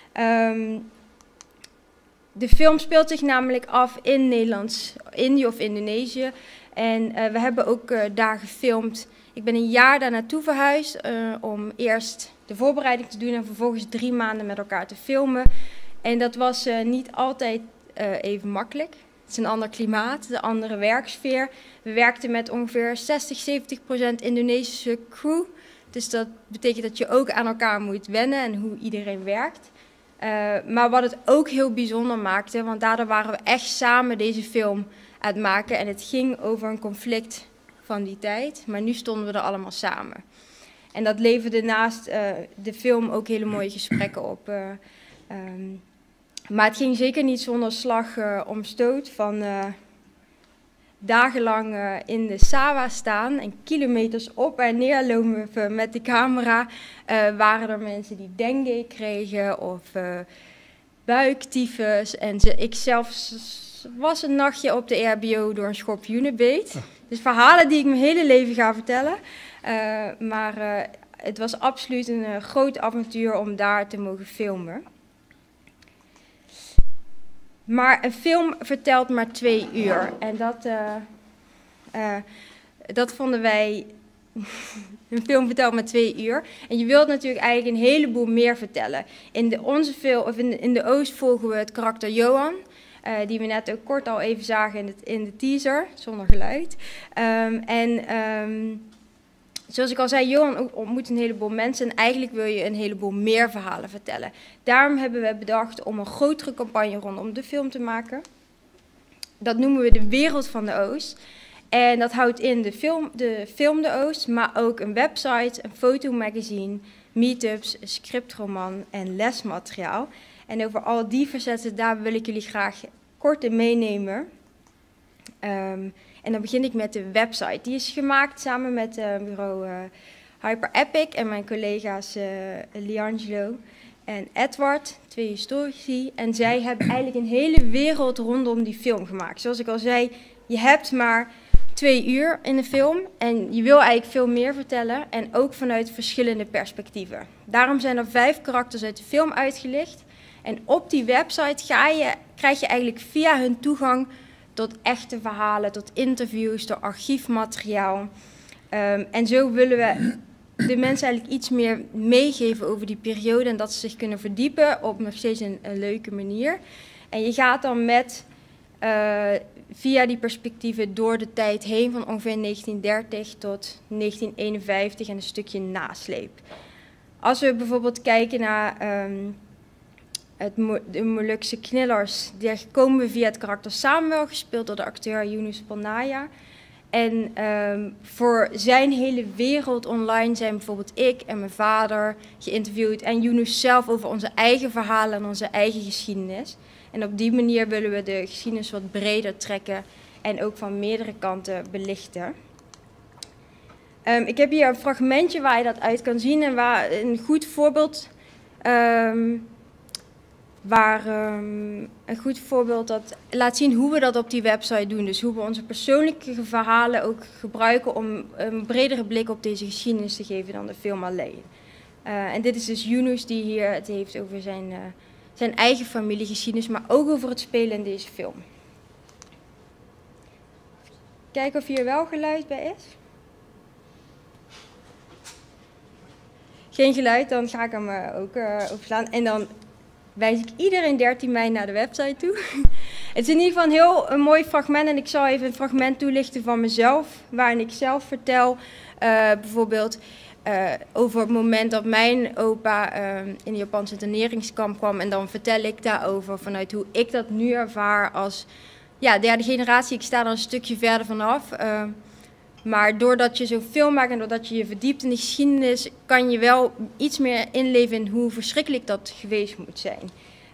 De film speelt zich namelijk af in Nederlands-Indië of Indonesië. En we hebben ook daar gefilmd. Ik ben een jaar daar naartoe verhuisd om eerst de voorbereiding te doen en vervolgens 3 maanden met elkaar te filmen. En dat was niet altijd even makkelijk. Het is een ander klimaat, een andere werksfeer. We werkten met ongeveer 60-70% Indonesische crew. Dus dat betekent dat je ook aan elkaar moet wennen en hoe iedereen werkt. Maar wat het ook heel bijzonder maakte, want daardoor waren we echt samen deze film aan het maken. En het ging over een conflict van die tijd, maar nu stonden we er allemaal samen. En dat leverde naast de film ook hele mooie gesprekken op. Maar het ging zeker niet zonder slag om stoot van dagenlang in de Sawa staan en kilometers op en neer lopen met de camera. Waren er mensen die dengue kregen of buiktyfus. En ik zelf was een nachtje op de EHBO door een schorpioenen beet. Dus verhalen die ik mijn hele leven ga vertellen. Maar het was absoluut een groot avontuur om daar te mogen filmen. Maar een film vertelt maar 2 uur. En dat vonden wij... Een film vertelt maar 2 uur. En je wilt natuurlijk eigenlijk een heleboel meer vertellen. In de Oost volgen we het karakter Johan. Die we net ook kort al even zagen in de teaser, zonder geluid. Zoals ik al zei, Johan ontmoet een heleboel mensen en eigenlijk wil je een heleboel meer verhalen vertellen. Daarom hebben we bedacht om een grotere campagne rondom de film te maken. Dat noemen we de Wereld van de Oost. En dat houdt in de film de Oost, maar ook een website, een fotomagazine, meetups, een scriptroman en lesmateriaal. En over al die facetten, daar wil ik jullie graag kort in meenemen. En dan begin ik met de website. Die is gemaakt samen met bureau HyperEpic en mijn collega's Liangelo en Edward, 2 historici. En zij hebben eigenlijk een hele wereld rondom die film gemaakt. Zoals ik al zei, je hebt maar 2 uur in de film en je wil eigenlijk veel meer vertellen en ook vanuit verschillende perspectieven. Daarom zijn er 5 karakters uit de film uitgelicht. En op die website krijg je eigenlijk via hun toegang tot echte verhalen, tot interviews, tot archiefmateriaal. En zo willen we de mensen eigenlijk iets meer meegeven over die periode en dat ze zich kunnen verdiepen op nog steeds een leuke manier. En je gaat dan via die perspectieven door de tijd heen van ongeveer 1930 tot 1951 en een stukje nasleep. Als we bijvoorbeeld kijken naar de Molukse knillers, daar komen we via het karakter Samuel, gespeeld door de acteur Yunus Polnaya. En voor zijn hele wereld online zijn bijvoorbeeld ik en mijn vader geïnterviewd en Yunus zelf over onze eigen verhalen en onze eigen geschiedenis. En op die manier willen we de geschiedenis wat breder trekken en ook van meerdere kanten belichten. Ik heb hier een fragmentje waar je dat uit kan zien en waar een goed voorbeeld... een goed voorbeeld dat laat zien hoe we dat op die website doen. Dus hoe we onze persoonlijke verhalen ook gebruiken om een bredere blik op deze geschiedenis te geven dan de film alleen. En dit is dus Yunus die hier het heeft over zijn eigen familiegeschiedenis, maar ook over het spelen in deze film. Kijken of hier wel geluid bij is. Geen geluid, dan ga ik hem ook overslaan. En dan wijs ik iedereen 13 mei naar de website toe. Het is in ieder geval een mooi fragment en ik zal even een fragment toelichten van mezelf, waarin ik zelf vertel bijvoorbeeld over het moment dat mijn opa in de Japanse interneringskamp kwam en dan vertel ik daarover vanuit hoe ik dat nu ervaar als derde generatie. Ik sta er een stukje verder vanaf. Maar doordat je zo'n film maakt en doordat je je verdiept in de geschiedenis, kan je wel iets meer inleven in hoe verschrikkelijk dat geweest moet zijn.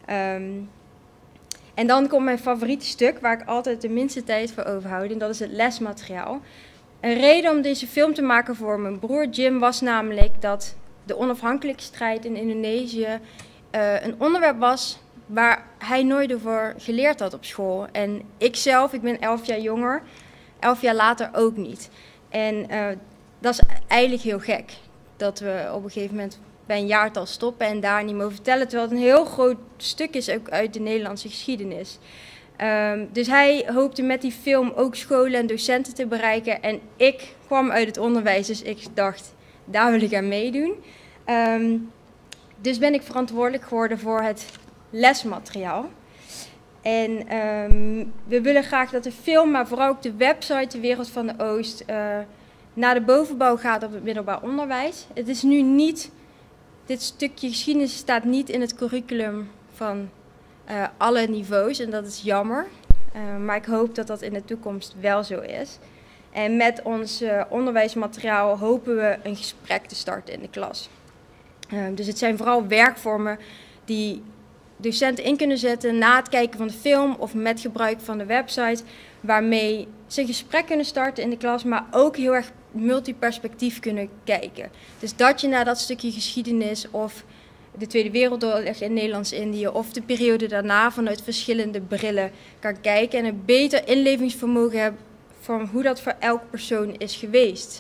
En dan komt mijn favoriete stuk, waar ik altijd de minste tijd voor overhoud, en dat is het lesmateriaal. Een reden om deze film te maken voor mijn broer Jim was namelijk dat de onafhankelijkheidsstrijd in Indonesië een onderwerp was waar hij nooit over geleerd had op school. En ik ben 11 jaar jonger, 11 jaar later ook niet. En dat is eigenlijk heel gek. Dat we op een gegeven moment bij een jaartal stoppen en daar niet meer over vertellen. Terwijl het een heel groot stuk is ook uit de Nederlandse geschiedenis. Dus hij hoopte met die film ook scholen en docenten te bereiken. En ik kwam uit het onderwijs, dus ik dacht, daar wil ik aan meedoen. Dus ben ik verantwoordelijk geworden voor het lesmateriaal. En we willen graag dat de film, maar vooral ook de website De Wereld van de Oost, naar de bovenbouw gaat op het middelbaar onderwijs. Het is nu niet, dit stukje geschiedenis staat niet in het curriculum van alle niveaus en dat is jammer. Maar ik hoop dat dat in de toekomst wel zo is. En met ons onderwijsmateriaal hopen we een gesprek te starten in de klas. Dus het zijn vooral werkvormen die docenten in kunnen zetten na het kijken van de film of met gebruik van de website, waarmee ze een gesprek kunnen starten in de klas, maar ook heel erg multiperspectief kunnen kijken. Dus dat je naar dat stukje geschiedenis of de Tweede Wereldoorlog in Nederlands-Indië of de periode daarna vanuit verschillende brillen kan kijken en een beter inlevingsvermogen hebt van hoe dat voor elk persoon is geweest.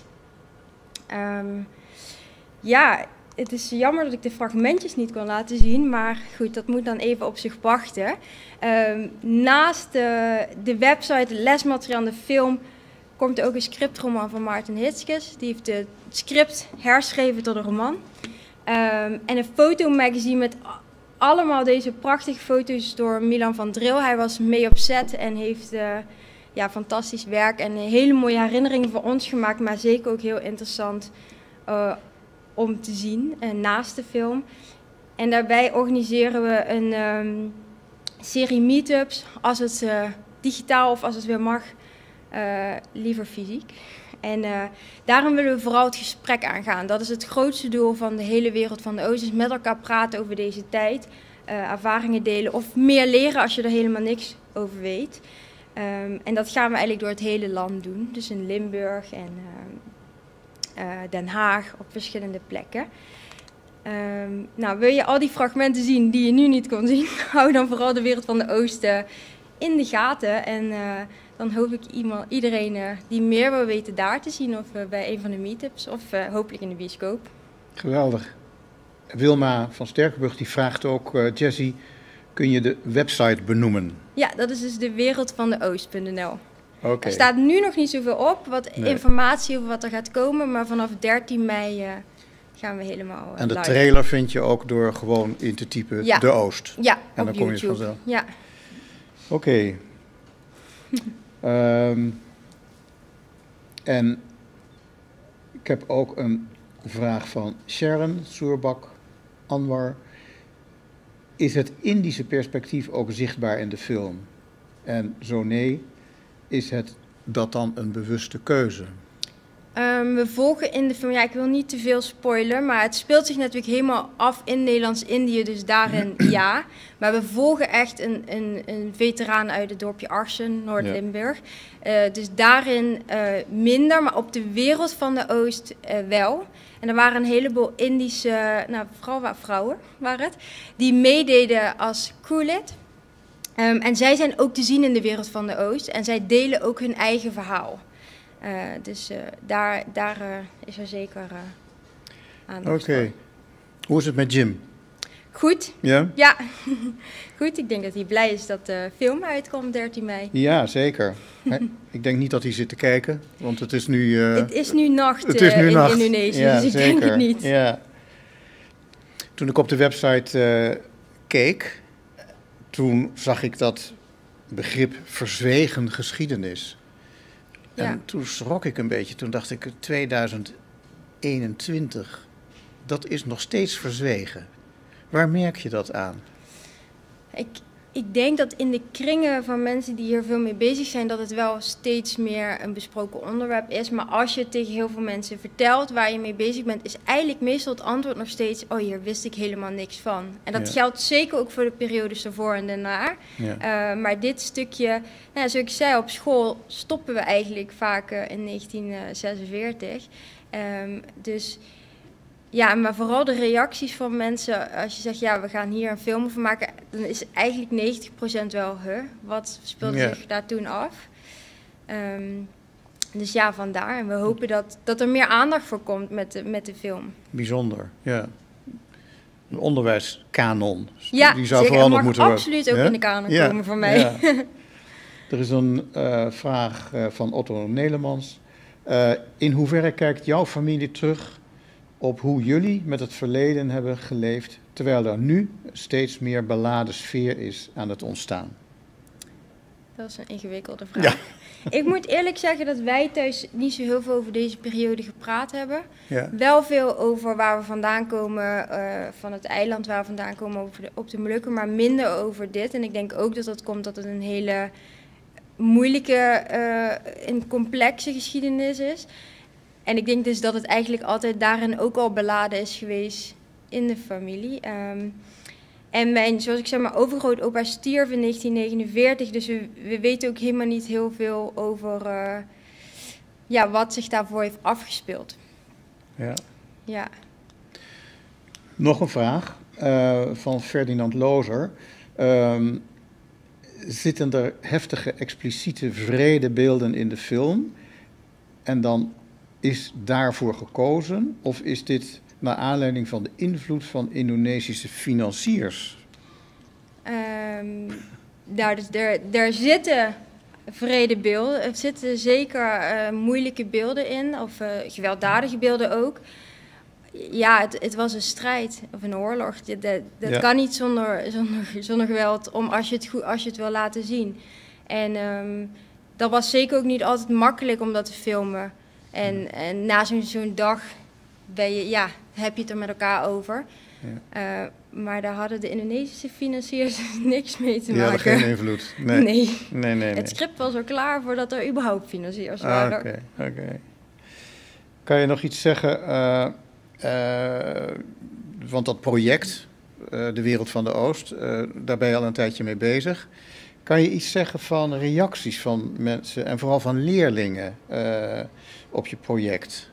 Ja, het is jammer dat ik de fragmentjes niet kon laten zien, maar goed, dat moet dan even op zich wachten. Naast de website, het lesmateriaal en de film komt er ook een scriptroman van Maarten Hitskes. Die heeft het script herschreven tot een roman. En een fotomagazine met allemaal deze prachtige foto's door Milan van Dril. Hij was mee op set en heeft fantastisch werk en hele mooie herinneringen voor ons gemaakt, maar zeker ook heel interessant om te zien naast de film. En daarbij organiseren we een serie meetups, als het digitaal of als het weer mag, liever fysiek. En daarom willen we vooral het gesprek aangaan. Dat is het grootste doel van de hele Wereld van de Oost, is met elkaar praten over deze tijd, ervaringen delen of meer leren als je er helemaal niks over weet. En dat gaan we eigenlijk door het hele land doen, dus in Limburg en Den Haag, op verschillende plekken. Nou, wil je al die fragmenten zien die je nu niet kon zien, hou dan vooral de Wereld van de Oost in de gaten. En dan hoop ik iedereen die meer wil weten daar te zien, of bij een van de meetups, of hopelijk in de bioscoop. Geweldig. Wilma van Sterkenburg die vraagt ook, Jessie, kun je de website benoemen? Ja, dat is dus dewereldvandeoost.nl. Okay. Er staat nu nog niet zoveel op, informatie over wat er gaat komen, maar vanaf 13 mei gaan we helemaal En de live. trailer vind je ook door gewoon in te typen De Oost. Ja, en dan op kom je YouTube. vanzelf. Ja. Oké. En ik heb ook een vraag van Sharon Soerbak Anwar. Is het Indische perspectief ook zichtbaar in de film? En zo nee, is het dat dan een bewuste keuze? We volgen in de film, ik wil niet te veel spoilen, maar het speelt zich natuurlijk helemaal af in Nederlands-Indië, dus daarin ja. Maar we volgen echt een veteraan uit het dorpje Arsen, Noord-Limburg. Dus daarin minder, maar op de Wereld van de Oost wel. En er waren een heleboel Indische, vrouwen waren het, die meededen als crewlid. En zij zijn ook te zien in de Wereld van de Oost en zij delen ook hun eigen verhaal. Dus daar is er zeker aandacht voor. Oké. Hoe is het met Jim? Goed. Ja? Ja, goed. Ik denk dat hij blij is dat de film uitkomt 13 mei. Ja, zeker. Ik denk niet dat hij zit te kijken, want het is nu... het is nu nacht in Indonesië, ja, dus ik zeker. denk het niet. Ja. Toen ik op de website keek, toen zag ik dat begrip verzwegen geschiedenis. Ja. En toen schrok ik een beetje. Toen dacht ik, 2021, dat is nog steeds verzwegen. Waar merk je dat aan? Ik denk dat in de kringen van mensen die hier veel mee bezig zijn, dat het wel steeds meer een besproken onderwerp is. Maar als je het tegen heel veel mensen vertelt waar je mee bezig bent, is eigenlijk meestal het antwoord nog steeds, oh, hier wist ik helemaal niks van. En dat geldt zeker ook voor de periodes ervoor en daarna. Ja. Maar dit stukje, zoals ik zei, op school stoppen we eigenlijk vaak in 1946. Dus... Ja, maar vooral de reacties van mensen, als je zegt, ja, we gaan hier een film over maken, dan is eigenlijk 90% wel, wat speelde zich daar toen af? Dus ja, vandaar. En we hopen dat er meer aandacht voor komt met de film. Bijzonder, ja. Een onderwijskanon. Ja, die zou zeker. veranderd Mag moeten worden. absoluut ook Ja? in de kanon Ja, komen voor mij. ja. Er is een vraag van Otto Nelemans. In hoeverre kijkt jouw familie terug op hoe jullie met het verleden hebben geleefd, terwijl er nu steeds meer beladen sfeer is aan het ontstaan? Dat is een ingewikkelde vraag. Ja. Ik moet eerlijk zeggen dat wij thuis niet zo heel veel over deze periode gepraat hebben. Ja. Wel veel over waar we vandaan komen, van het eiland waar we vandaan komen op de Molukken, maar minder over dit. En ik denk ook dat dat komt dat het een hele moeilijke en complexe geschiedenis is. En ik denk dus dat het eigenlijk altijd daarin ook al beladen is geweest in de familie. En zoals ik zeg, mijn overgrootopa stierf in 1949, dus we weten ook helemaal niet heel veel over wat zich daarvoor heeft afgespeeld. Ja. Ja. Nog een vraag van Ferdinand Lozer. Zitten er heftige, expliciete vredebeelden in de film en dan is daarvoor gekozen? Of is dit naar aanleiding van de invloed van Indonesische financiers? Dus er zitten vredebeelden, er zitten zeker moeilijke beelden in, of gewelddadige beelden ook. Ja, het was een strijd of een oorlog. Dat kan niet zonder geweld als je het wil laten zien. En dat was zeker ook niet altijd makkelijk om dat te filmen. En na zo'n dag heb je het er met elkaar over. Ja. Maar daar hadden de Indonesische financiers niks mee te maken. Die hadden geen invloed? Nee. Het script was al klaar voordat er überhaupt financiers waren. Oké. Kan je nog iets zeggen? Want dat project, De Wereld van de Oost, daar ben je al een tijdje mee bezig. Kan je iets zeggen van reacties van mensen en vooral van leerlingen op je project?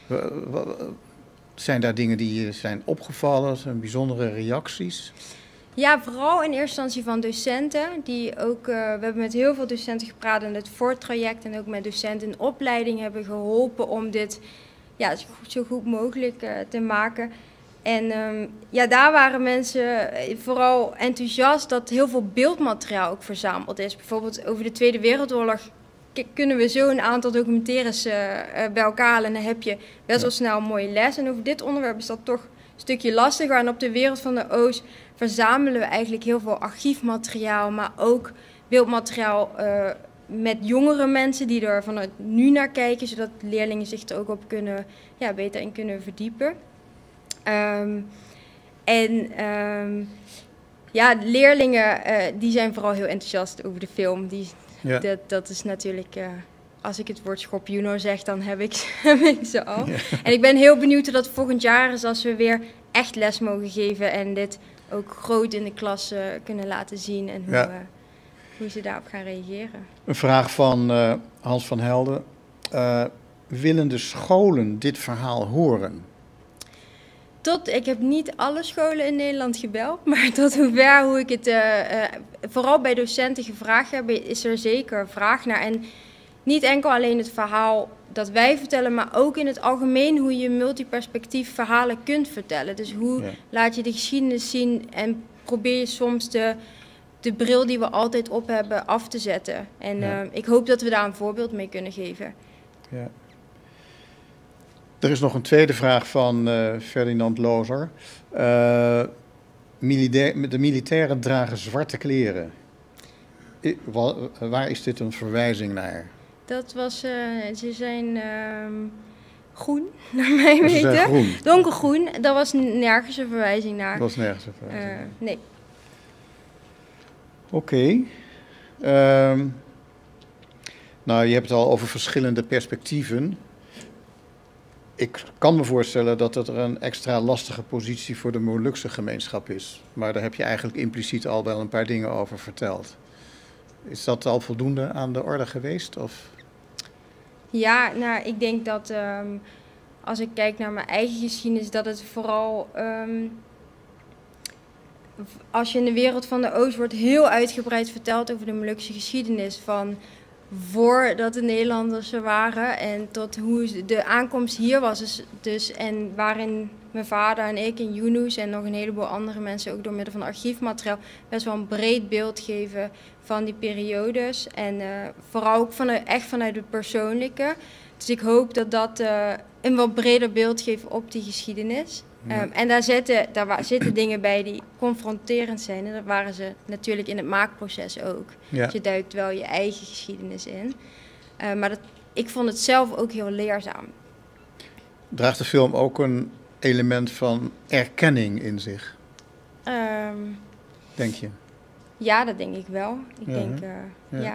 Zijn daar dingen die je zijn opgevallen, zijn bijzondere reacties? Ja, vooral in eerste instantie van docenten. Die ook, we hebben met heel veel docenten gepraat in het voortraject en ook met docenten in opleiding hebben geholpen om dit zo goed mogelijk te maken. En daar waren mensen vooral enthousiast dat heel veel beeldmateriaal ook verzameld is. Bijvoorbeeld over de Tweede Wereldoorlog kunnen we zo een aantal documentaires bij elkaar halen en dan heb je best wel snel een mooie les. En over dit onderwerp is dat toch een stukje lastiger. En op de Wereld van de Oost verzamelen we eigenlijk heel veel archiefmateriaal, maar ook beeldmateriaal met jongere mensen die er vanuit nu naar kijken, zodat leerlingen zich er ook op beter in kunnen verdiepen. Leerlingen die zijn vooral heel enthousiast over de film. Dat is natuurlijk, als ik het woord schorpioeno zeg, dan heb ik ze al. Ja. En ik ben heel benieuwd hoe dat volgend jaar is als we weer echt les mogen geven en dit ook groot in de klas kunnen laten zien en hoe ze daarop gaan reageren. Een vraag van Hans van Helden. Willen de scholen dit verhaal horen? Ik heb niet alle scholen in Nederland gebeld, maar tot hoe ik het vooral bij docenten gevraagd heb, is er zeker vraag naar. En niet enkel alleen het verhaal dat wij vertellen, maar ook in het algemeen hoe je multiperspectief verhalen kunt vertellen. Dus hoe laat je de geschiedenis zien en probeer je soms de bril die we altijd op hebben af te zetten. En ik hoop dat we daar een voorbeeld mee kunnen geven. Ja. Er is nog een tweede vraag van Ferdinand Lozer. De militairen dragen zwarte kleren. Waar is dit een verwijzing naar? Dat was, ze zijn groen, naar mijn weten. Ze zijn groen. Donkergroen, dat was nergens een verwijzing naar. Dat was nergens een verwijzing naar. Nee. Oké. Nou, je hebt het al over verschillende perspectieven. Ik kan me voorstellen dat het er een extra lastige positie voor de Molukse gemeenschap is. Maar daar heb je eigenlijk impliciet al wel een paar dingen over verteld. Is dat al voldoende aan de orde geweest? Of? Ja, nou, ik denk dat als ik kijk naar mijn eigen geschiedenis, dat het vooral als je in de Wereld van de Oost wordt heel uitgebreid verteld over de Molukse geschiedenis. Van voordat de Nederlanders er waren en tot hoe de aankomst hier was. Dus en waarin mijn vader en ik en Yunus en nog een heleboel andere mensen ook door middel van archiefmateriaal best wel een breed beeld geven van die periodes. En vooral ook echt vanuit het persoonlijke. Dus ik hoop dat dat een wat breder beeld geeft op die geschiedenis. Ja. En daar zitten dingen bij die confronterend zijn. En dat waren ze natuurlijk in het maakproces ook. Ja. Dus je duikt wel je eigen geschiedenis in. Maar ik vond het zelf ook heel leerzaam. Draagt de film ook een element van erkenning in zich? Denk je? Ja, dat denk ik wel. Ja.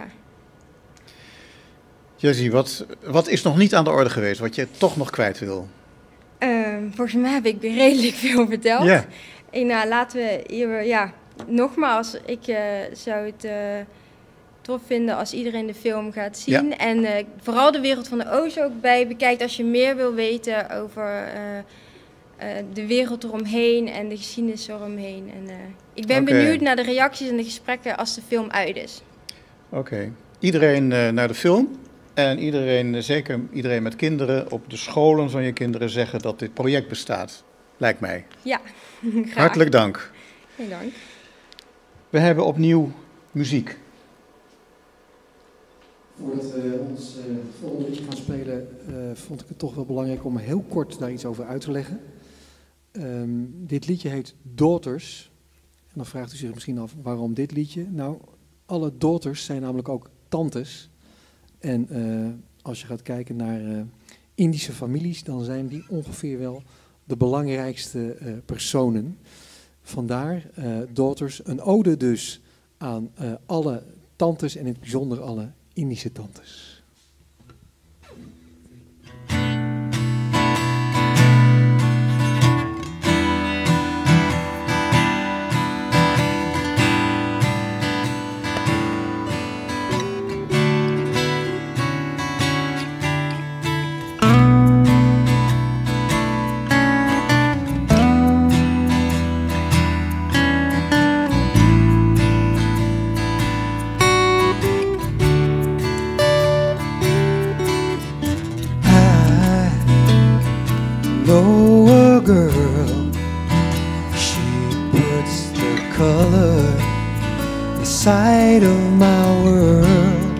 Jessie, wat is nog niet aan de orde geweest, wat je toch nog kwijt wil? Volgens mij heb ik weer redelijk veel verteld. Yeah. En laten we hier, nogmaals, ik zou het tof vinden als iedereen de film gaat zien. Ja. En vooral de Wereld van de Oost ook bij bekijkt als je meer wil weten over de wereld eromheen en de geschiedenis eromheen. En ik ben benieuwd naar de reacties en de gesprekken als de film uit is. Oké. Iedereen naar de film. En zeker iedereen met kinderen, op de scholen van je kinderen zeggen dat dit project bestaat. Lijkt mij. Ja, graag. Hartelijk dank. Geen dank. We hebben opnieuw muziek. Voordat we ons volgende liedje gaan spelen, vond ik het toch wel belangrijk om heel kort daar iets over uit te leggen. Dit liedje heet Daughters. En dan vraagt u zich misschien af, waarom dit liedje? Nou, alle daughters zijn namelijk ook tantes. En als je gaat kijken naar Indische families, dan zijn die ongeveer wel de belangrijkste personen. Vandaar Daughters, een ode dus aan alle tantes en in het bijzonder alle Indische tantes. Side of my world.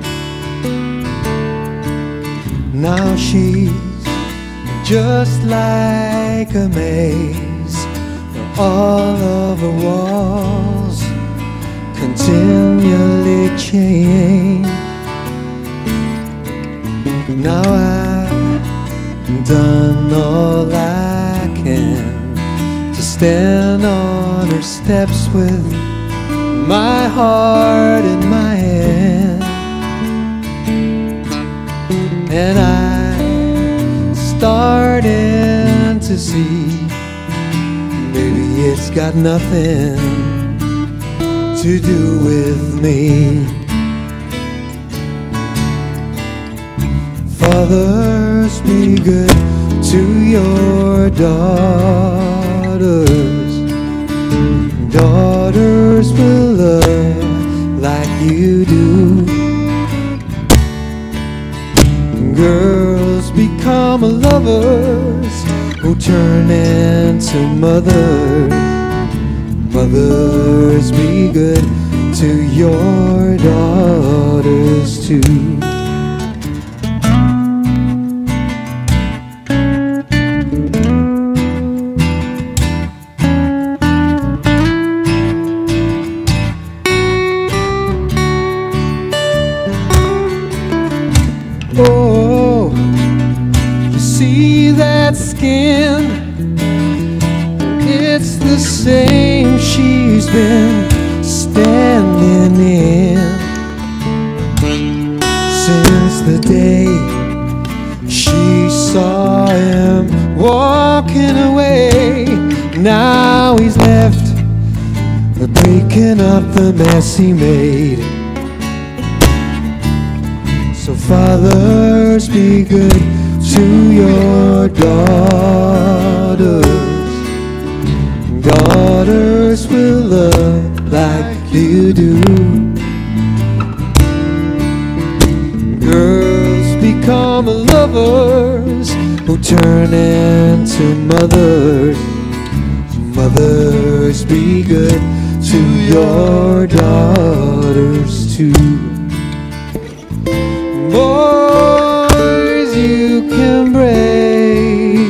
Now she's just like a maze where all of the walls continually change. Now I've done all I can to stand on her steps with my heart in my hand, and I'm starting to see maybe it's got nothing to do with me. Fathers, be good to your daughters. Daughters will love like you do. Girls become lovers who turn into mothers. Mothers, be good to your daughters too. Oh, you see that skin? It's the same she's been standing in since the day she saw him walking away. Now he's left breaking up the mess he made. So fathers, be good to your daughters. Daughters will love like you do. become lovers who turn into mothers. Mothers, be good to your daughters too. Boys, you can break.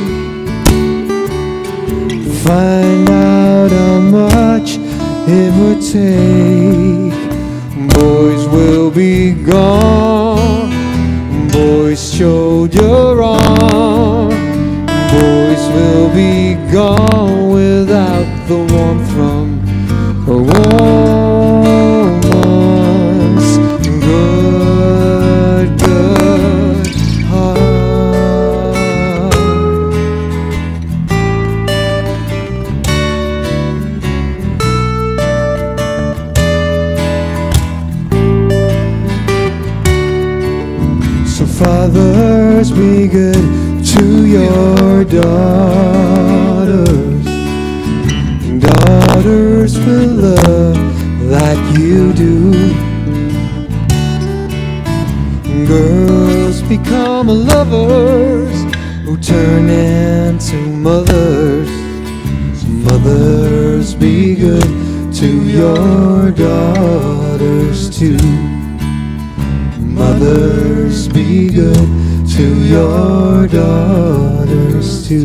Find out how much it would take. Boys will be gone. Boys showed your arm. Boys will be gone without the warmth from a woman's good, good heart. So fathers, be good to your daughters. Daughters will love like you do. Girls become lovers who turn into mothers. Mothers, be good to your daughters too. Mothers, be good to your daughters too.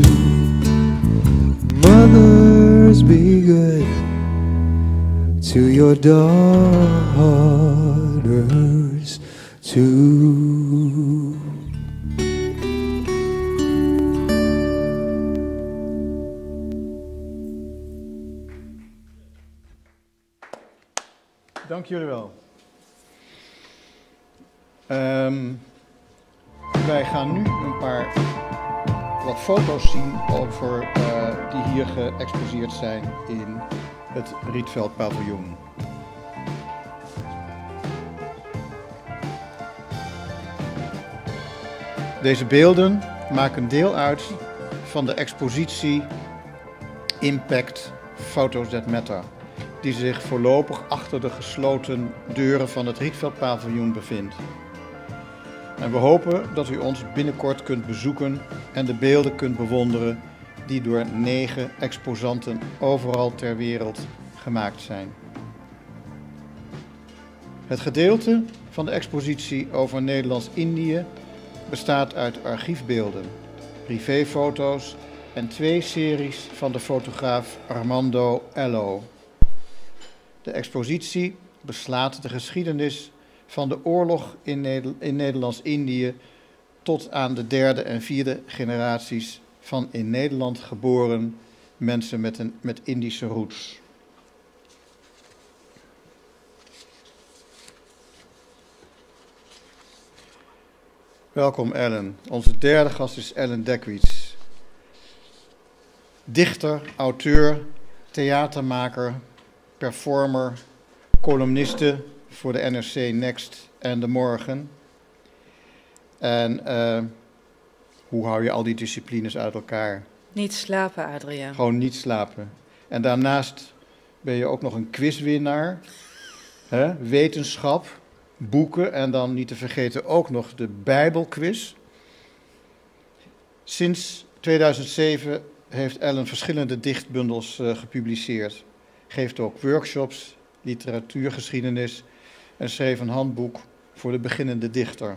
Mothers, be good to your daughters too. Dank jullie wel. Wij gaan nu een paar wat foto's zien over die hier geëxposeerd zijn in het Rietveld paviljoen. Deze beelden maken deel uit van de expositie Impact Photos That Matter, die zich voorlopig achter de gesloten deuren van het Rietveld paviljoen bevindt. En we hopen dat u ons binnenkort kunt bezoeken en de beelden kunt bewonderen die door 9 exposanten overal ter wereld gemaakt zijn. Het gedeelte van de expositie over Nederlands-Indië bestaat uit archiefbeelden, privéfoto's en 2 series van de fotograaf Armando Ello. De expositie beslaat de geschiedenis van de oorlog in Nederlands-Indië tot aan de 3e en 4e generaties van in Nederland geboren mensen met Indische roots. Welkom Ellen. Onze derde gast is Ellen Dekwits. Dichter, auteur, theatermaker, performer, columniste voor de NRC Next en De Morgen. En hoe hou je al die disciplines uit elkaar? Niet slapen, Adriaan. Gewoon niet slapen. En daarnaast ben je ook nog een quizwinnaar. Wetenschap, boeken en dan niet te vergeten ook nog de Bijbelquiz. Sinds 2007 heeft Ellen verschillende dichtbundels gepubliceerd. Geeft ook workshops, literatuurgeschiedenis en schreef een handboek voor de beginnende dichter.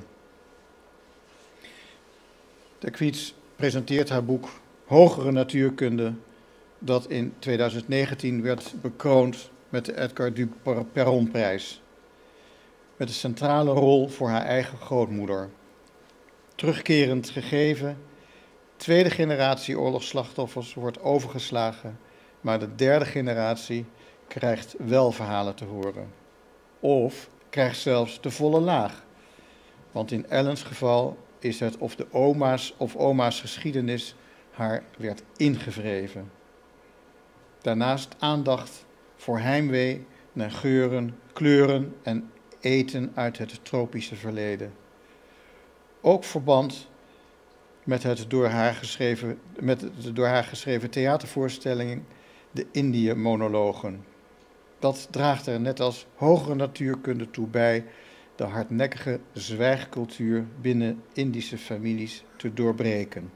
Dekwits presenteert haar boek Hogere Natuurkunde, dat in 2019 werd bekroond met de Edgar du Perron-prijs. Met een centrale rol voor haar eigen grootmoeder. Terugkerend gegeven, 2e generatie oorlogsslachtoffers wordt overgeslagen, maar de 3e generatie krijgt wel verhalen te horen. Of krijgt zelfs de volle laag. Want in Ellens geval is het of de oma's geschiedenis haar werd ingevreven. Daarnaast aandacht voor heimwee naar geuren, kleuren en eten uit het tropische verleden. Ook verband met de door haar geschreven theatervoorstelling, de Indië-monologen. Dat draagt er net als hogere natuurkunde toe bij de hardnekkige zwijgcultuur binnen Indische families te doorbreken.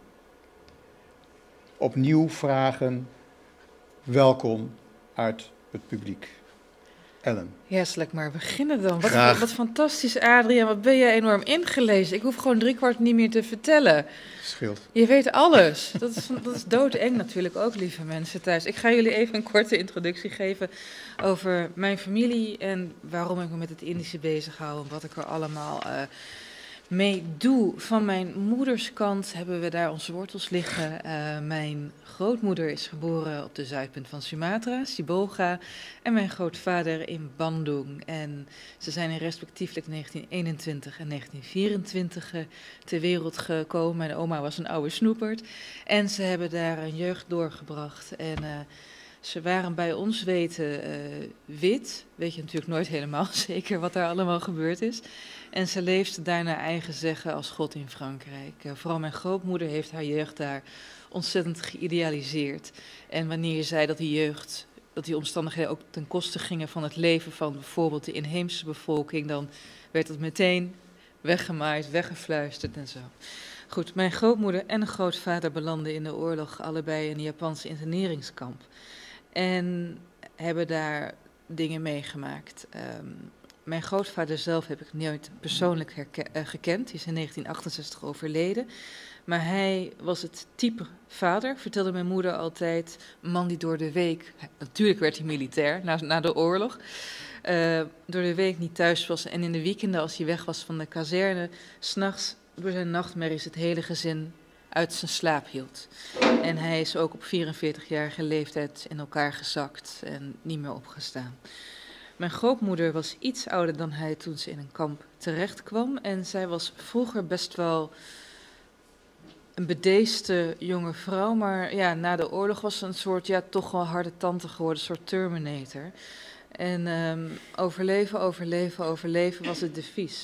Opnieuw vragen, welkom uit het publiek. Ellen. Ja, zal ik maar beginnen dan. Graag. Wat fantastisch, Adriaan. Wat ben jij enorm ingelezen. Ik hoef gewoon 3/4 niet meer te vertellen. Scheelt. Je weet alles. Dat is doodeng natuurlijk ook, lieve mensen thuis. Ik ga jullie even een korte introductie geven over mijn familie en waarom ik me met het Indische bezighoud en wat ik er allemaal mee doe. Van mijn moeders kant hebben we daar onze wortels liggen. Mijn grootmoeder is geboren op de zuidpunt van Sumatra, Sibolga. En mijn grootvader in Bandung. En ze zijn in respectievelijk 1921 en 1924 ter wereld gekomen. Mijn oma was een oude snoepert. En ze hebben daar een jeugd doorgebracht. En ze waren bij ons weten wit. Weet je natuurlijk nooit helemaal zeker wat daar allemaal gebeurd is. En ze leefde daar naar eigen zeggen als God in Frankrijk. Vooral mijn grootmoeder heeft haar jeugd daar ontzettend geïdealiseerd. En wanneer je zei dat die jeugd, dat die omstandigheden ook ten koste gingen van het leven van bijvoorbeeld de inheemse bevolking, dan werd het meteen weggemaaid, weggefluisterd en zo. Goed, mijn grootmoeder en grootvader belanden in de oorlog allebei in een Japanse interneringskamp. En hebben daar dingen meegemaakt. Mijn grootvader zelf heb ik nooit persoonlijk gekend. Die is in 1968 overleden. Maar hij was het type vader, vertelde mijn moeder altijd. Een man die door de week, natuurlijk werd hij militair na de oorlog, door de week niet thuis was. En in de weekenden, als hij weg was van de kazerne, 's nachts door zijn nachtmerries het hele gezin uit zijn slaap hield. En hij is ook op 44-jarige leeftijd in elkaar gezakt en niet meer opgestaan. Mijn grootmoeder was iets ouder dan hij toen ze in een kamp terecht kwam. En zij was vroeger best wel een bedeesde jonge vrouw. Maar ja, na de oorlog was ze een soort, ja, toch wel harde tante geworden, een soort Terminator. En overleven, overleven, overleven was het devies.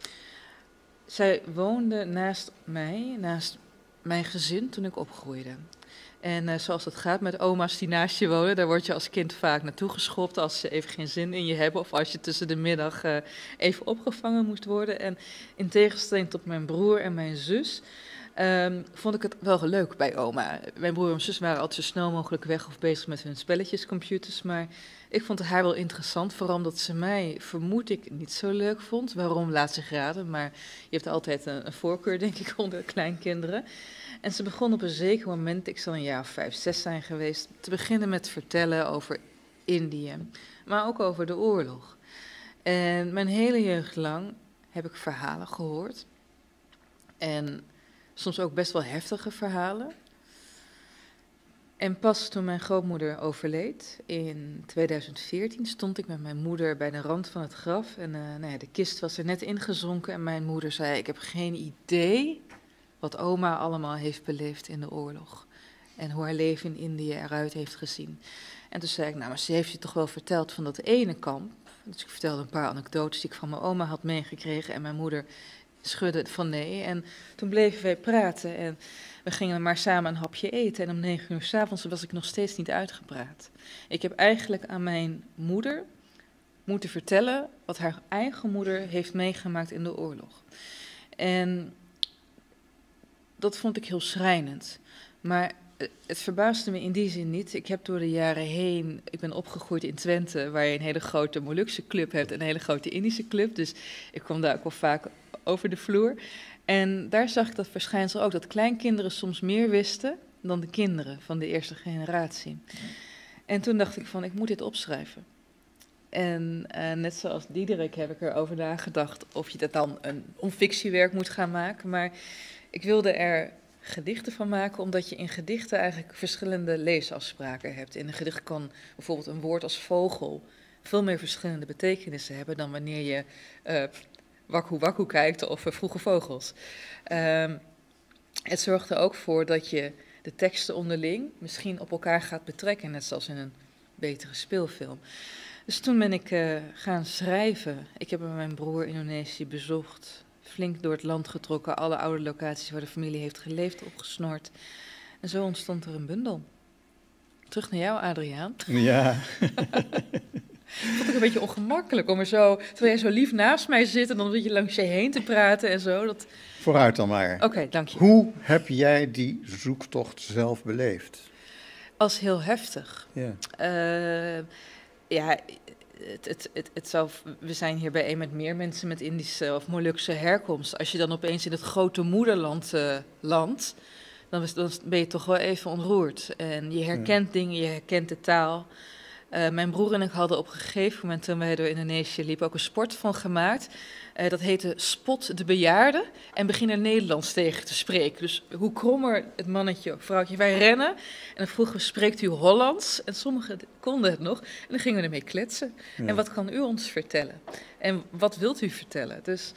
Zij woonde naast mij, naast mijn gezin toen ik opgroeide. En zoals dat gaat met oma's die naast je wonen, daar word je als kind vaak naartoe geschopt als ze even geen zin in je hebben of als je tussen de middag even opgevangen moest worden. En in tegenstelling tot mijn broer en mijn zus vond ik het wel leuk bij oma. Mijn broer en mijn zus waren altijd zo snel mogelijk weg of bezig met hun spelletjescomputers, maar ik vond haar wel interessant, vooral omdat ze mij, vermoed ik, niet zo leuk vond. Waarom, laat zich raden, maar je hebt altijd een voorkeur, denk ik, onder kleinkinderen. En ze begon op een zeker moment, ik zal een jaar of 5, 6 zijn geweest, te beginnen met vertellen over Indië, maar ook over de oorlog. En mijn hele jeugd lang heb ik verhalen gehoord. En soms ook best wel heftige verhalen. En pas toen mijn grootmoeder overleed, in 2014, stond ik met mijn moeder bij de rand van het graf. En de kist was er net ingezonken en mijn moeder zei, ik heb geen idee wat oma allemaal heeft beleefd in de oorlog. En hoe haar leven in Indië eruit heeft gezien. En toen zei ik, nou, maar ze heeft je toch wel verteld van dat ene kamp. Dus ik vertelde een paar anekdotes die ik van mijn oma had meegekregen. En mijn moeder schudde van nee. En toen bleven wij praten en we gingen maar samen een hapje eten. En om 9 uur 's avonds was ik nog steeds niet uitgepraat. Ik heb eigenlijk aan mijn moeder moeten vertellen wat haar eigen moeder heeft meegemaakt in de oorlog. En dat vond ik heel schrijnend. Maar het verbaasde me in die zin niet. Ik heb door de jaren heen, ik ben opgegroeid in Twente, waar je een hele grote Molukse club hebt en een hele grote Indische club. Dus ik kwam daar ook wel vaak over de vloer. En daar zag ik dat verschijnsel ook, dat kleinkinderen soms meer wisten dan de kinderen van de eerste generatie. En toen dacht ik van, ik moet dit opschrijven. En net zoals Diederik heb ik erover nagedacht of je dat dan een onfictiewerk moet gaan maken. Maar ik wilde er gedichten van maken, omdat je in gedichten eigenlijk verschillende leesafspraken hebt. In een gedicht kan bijvoorbeeld een woord als vogel veel meer verschillende betekenissen hebben dan wanneer je wakku wakku kijkt of vroege vogels. Het zorgt er ook voor dat je de teksten onderling misschien op elkaar gaat betrekken, net zoals in een betere speelfilm. Dus toen ben ik gaan schrijven. Ik heb met mijn broer Indonesië bezocht, flink door het land getrokken, alle oude locaties waar de familie heeft geleefd opgesnord. En zo ontstond er een bundel. Terug naar jou, Adriaan. Ja. vond ik een beetje ongemakkelijk om er zo, terwijl jij zo lief naast mij zit en dan een beetje langs je heen te praten en zo. Dat... Vooruit dan maar. Oké, dank je. Hoe heb jij die zoektocht zelf beleefd? Als heel heftig. Ja. Ja, we zijn hier bijeen met meer mensen met Indische of Molukse herkomst. Als je dan opeens in het grote moederland landt, dan ben je toch wel even ontroerd. En je herkent dingen, je herkent de taal. Mijn broer en ik hadden op een gegeven moment, toen wij door Indonesië liepen, ook een sport van gemaakt. Dat heette Spot de Bejaarden en beginnen Nederlands tegen te spreken. Dus hoe krommer het mannetje of vrouwtje, wij rennen. En dan vroegen we, spreekt u Hollands? En sommigen konden het nog. En dan gingen we ermee kletsen. Ja. En wat kan u ons vertellen? En wat wilt u vertellen? Dus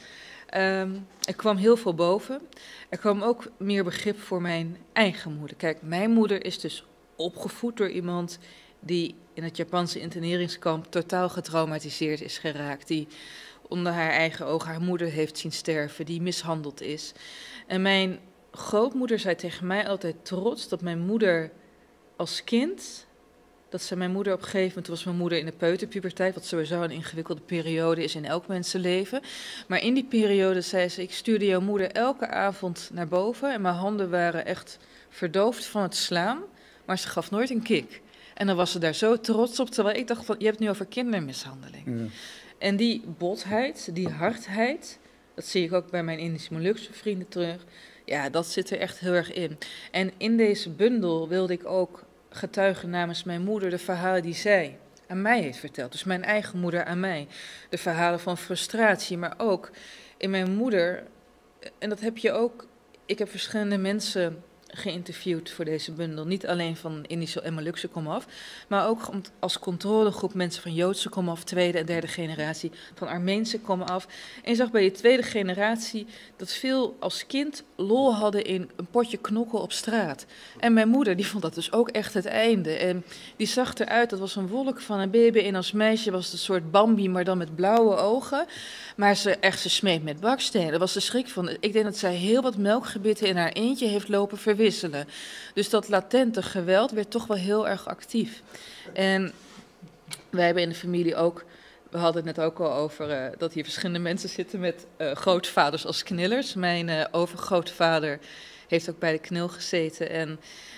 er kwam heel veel boven. Er kwam ook meer begrip voor mijn eigen moeder. Kijk, mijn moeder is dus opgevoed door iemand die in het Japanse interneringskamp totaal getraumatiseerd is geraakt. Die onder haar eigen ogen haar moeder heeft zien sterven, die mishandeld is. En mijn grootmoeder zei tegen mij altijd trots dat mijn moeder als kind, mijn moeder op een gegeven moment, was mijn moeder in de peuterpuberteit, wat sowieso een ingewikkelde periode is in elk mensenleven. Maar in die periode zei ze, ik stuurde jouw moeder elke avond naar boven en mijn handen waren echt verdoofd van het slaan, maar ze gaf nooit een kick. En dan was ze daar zo trots op, terwijl ik dacht van, je hebt het nu over kindermishandeling. Ja. En die botheid, die hardheid, dat zie ik ook bij mijn Indisch-Molukse vrienden terug. Ja, dat zit er echt heel erg in. En in deze bundel wilde ik ook getuigen namens mijn moeder de verhalen die zij aan mij heeft verteld. Dus mijn eigen moeder aan mij. De verhalen van frustratie, maar ook in mijn moeder. En dat heb je ook, ik heb verschillende mensen geïnterviewd voor deze bundel. Niet alleen van Indische en Molukse komaf, maar ook als controlegroep mensen van Joodse komaf, tweede en derde generatie, van Armeense komaf. En je zag bij die tweede generatie dat veel als kind lol hadden in een potje knokken op straat. En mijn moeder, die vond dat dus ook echt het einde. En die zag eruit, dat was een wolk van een baby en als meisje was het een soort Bambi, maar dan met blauwe ogen. Maar ze smeet met bakstenen. Dat was de schrik van. Ik denk dat zij heel wat melkgebitten in haar eentje heeft lopen verwisselen. Dus dat latente geweld werd toch wel heel erg actief. En wij hebben in de familie ook, we hadden het net ook al over dat hier verschillende mensen zitten met grootvaders als knillers. Mijn overgrootvader heeft ook bij de knil gezeten en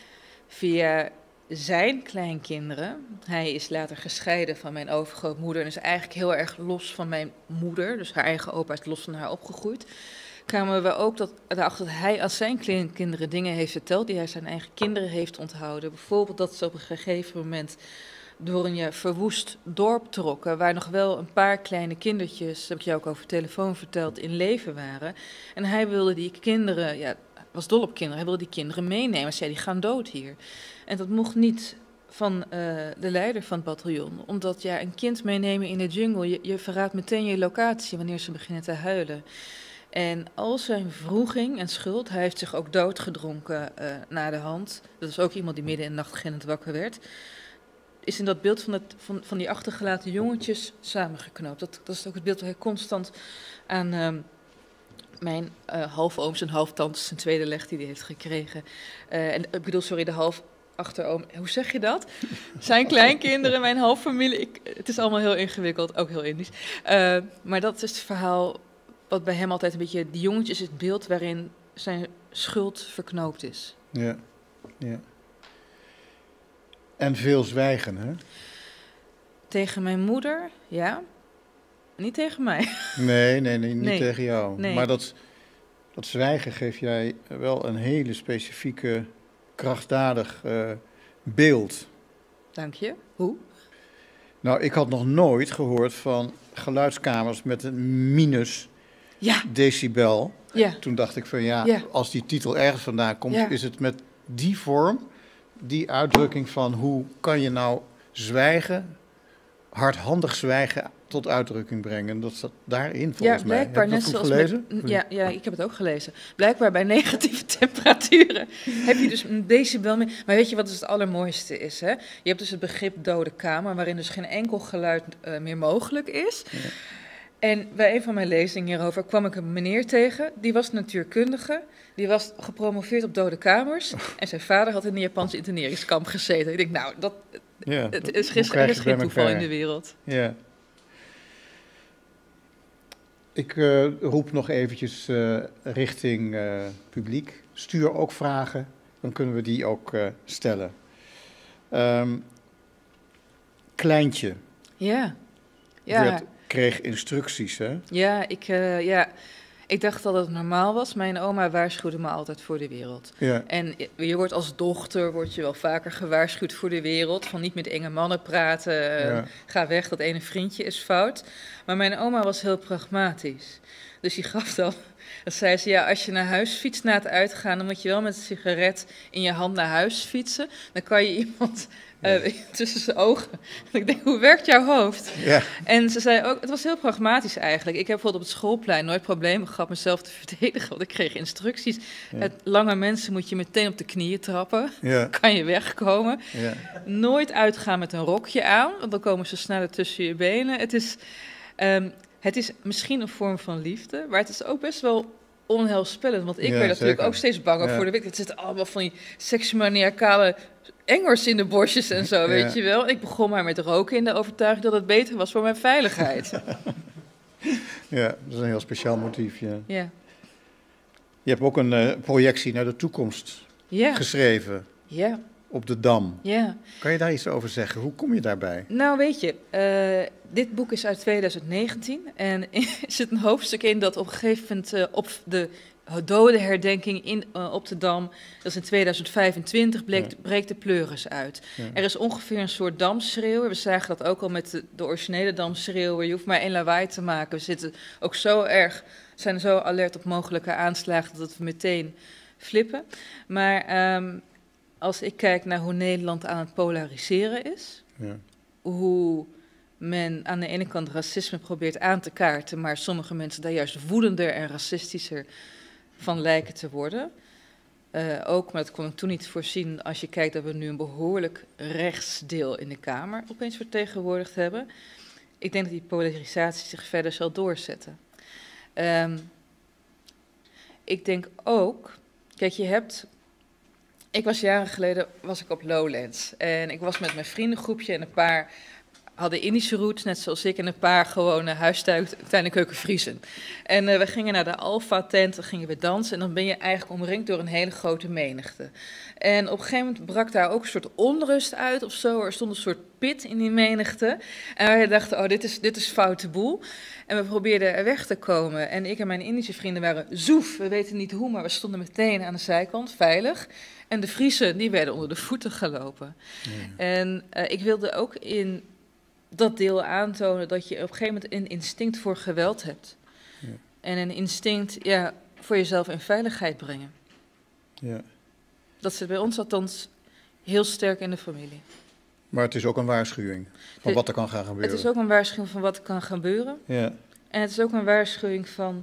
via zijn kleinkinderen, hij is later gescheiden van mijn overgrootmoeder en is eigenlijk heel erg los van mijn moeder, dus haar eigen opa is los van haar opgegroeid, kwamen we ook erachter dat hij aan zijn kleinkinderen dingen heeft verteld die hij zijn eigen kinderen heeft onthouden. Bijvoorbeeld dat ze op een gegeven moment door een verwoest dorp trokken, waar nog wel een paar kleine kindertjes, dat heb ik je ook over telefoon verteld, in leven waren. En hij wilde die kinderen, was dol op kinderen, hij wilde die kinderen meenemen. Hij zei, die gaan dood hier. En dat mocht niet van de leider van het bataljon, omdat een kind meenemen in de jungle, je verraadt meteen je locatie wanneer ze beginnen te huilen. En al zijn wroeging en schuld, hij heeft zich ook doodgedronken na de hand. Dat is ook iemand die midden in de nacht gillend wakker werd. Is in dat beeld van die achtergelaten jongetjes samengeknoopt. Dat is ook het beeld waar hij constant aan mijn halfooms en halftantes zijn tweede leg die hij heeft gekregen. De halfachteroom, hoe zeg je dat? Zijn kleinkinderen, mijn halffamilie. Het is allemaal heel ingewikkeld, ook heel Indisch. Maar dat is het verhaal wat bij hem altijd een beetje, die jongetjes is het beeld waarin zijn schuld verknoopt is. Ja, ja. En veel zwijgen, hè? Tegen mijn moeder, ja. Niet tegen mij. Nee, niet tegen jou. Nee. Maar dat zwijgen geef jij wel een hele specifieke, krachtdadig beeld. Dank je. Hoe? Nou, ik had nog nooit gehoord van geluidskamers met een minus decibel. Ja. Toen dacht ik van als die titel ergens vandaan komt, is het met die vorm, die uitdrukking van hoe kan je nou zwijgen, hardhandig zwijgen tot uitdrukking brengen. Dat zat daarin volgens mij. Blijkbaar heb je dat net goed zoals gelezen? Ja, ik heb het ook gelezen. Blijkbaar bij negatieve temperaturen heb je dus een decibel meer. Maar weet je wat dus het allermooiste is? Hè? Je hebt dus het begrip dode kamer, waarin dus geen enkel geluid meer mogelijk is. Ja. En bij een van mijn lezingen hierover kwam ik een meneer tegen, die was natuurkundige, die was gepromoveerd op dode kamers en zijn vader had in een Japanse interneringskamp gezeten. Ik denk, nou, Ja, er is hoe krijg je geen bij toeval elkaar? in de wereld. Ja. Ik roep nog eventjes richting publiek. Stuur ook vragen, dan kunnen we die ook stellen. Kleintje kreeg instructies, hè? Ja, ik dacht dat het normaal was. Mijn oma waarschuwde me altijd voor de wereld. Ja. En je wordt als dochter wel vaker gewaarschuwd voor de wereld. Van niet met enge mannen praten, ga weg, dat ene vriendje is fout. Maar mijn oma was heel pragmatisch. Dus die gaf dan, dat zei ze, ja, als je naar huis fietst na het uitgaan, dan moet je wel met een sigaret in je hand naar huis fietsen. Dan kan je iemand tussen zijn ogen. En ik denk, hoe werkt jouw hoofd? Ja. En ze zei ook, het was heel pragmatisch eigenlijk. Ik heb bijvoorbeeld op het schoolplein nooit problemen gehad mezelf te verdedigen, want ik kreeg instructies. Ja. Het lange mensen moet je meteen op de knieën trappen. Ja. Kan je wegkomen. Ja. Nooit uitgaan met een rokje aan, want dan komen ze sneller tussen je benen. Het is misschien een vorm van liefde, maar het is ook best wel onheilspellend. Want ik werd natuurlijk zeker. ook steeds banger voor de wereld. Het zitten allemaal van die seksueel-maniacale engers in de bosjes en zo, weet je wel. Ik begon maar met roken in de overtuiging dat het beter was voor mijn veiligheid. Ja, dat is een heel speciaal motief, ja. Ja. Je hebt ook een projectie naar de toekomst geschreven Ja. op de Dam. Ja. Kan je daar iets over zeggen? Hoe kom je daarbij? Nou, weet je, dit boek is uit 2019 en er zit een hoofdstuk in dat op een gegeven moment op de dodenherdenking op de Dam, dat is in 2025, breekt de pleuris uit. Ja. Er is ongeveer een soort damschreeuwer. We zagen dat ook al met de originele damschreeuwer. Je hoeft maar één lawaai te maken. We zitten ook zijn zo alert op mogelijke aanslagen dat we meteen flippen. Maar als ik kijk naar hoe Nederland aan het polariseren is, hoe men aan de ene kant racisme probeert aan te kaarten, maar sommige mensen daar juist woedender en racistischer van lijken te worden. Ook, maar dat kon ik toen niet voorzien, als je kijkt dat we nu een behoorlijk rechtsdeel in de Kamer opeens vertegenwoordigd hebben. Ik denk dat die polarisatie zich verder zal doorzetten. Ik denk ook, kijk, ik was jaren geleden op Lowlands en ik was met mijn vriendengroepje en een paar hadden Indische roots, net zoals ik, en een paar gewone huistuin en keukenvriezen. En we gingen naar de Alpha-tent, dan gingen we dansen en dan ben je eigenlijk omringd door een hele grote menigte. En op een gegeven moment brak daar ook een soort onrust uit of zo. Er stond een soort pit in die menigte. En wij dachten, oh, dit is foute boel. En we probeerden er weg te komen. En ik en mijn Indische vrienden waren zoef. We weten niet hoe, maar we stonden meteen aan de zijkant, veilig. En de Friesen, die werden onder de voeten gelopen. Ja. En ik wilde ook in dat deel aantonen dat je op een gegeven moment een instinct voor geweld hebt. Ja. En een instinct voor jezelf in veiligheid brengen. Ja. Dat zit bij ons althans heel sterk in de familie. Maar het is ook een waarschuwing van wat er kan gaan gebeuren. Het is ook een waarschuwing van wat er kan gebeuren. Ja. En het is ook een waarschuwing van...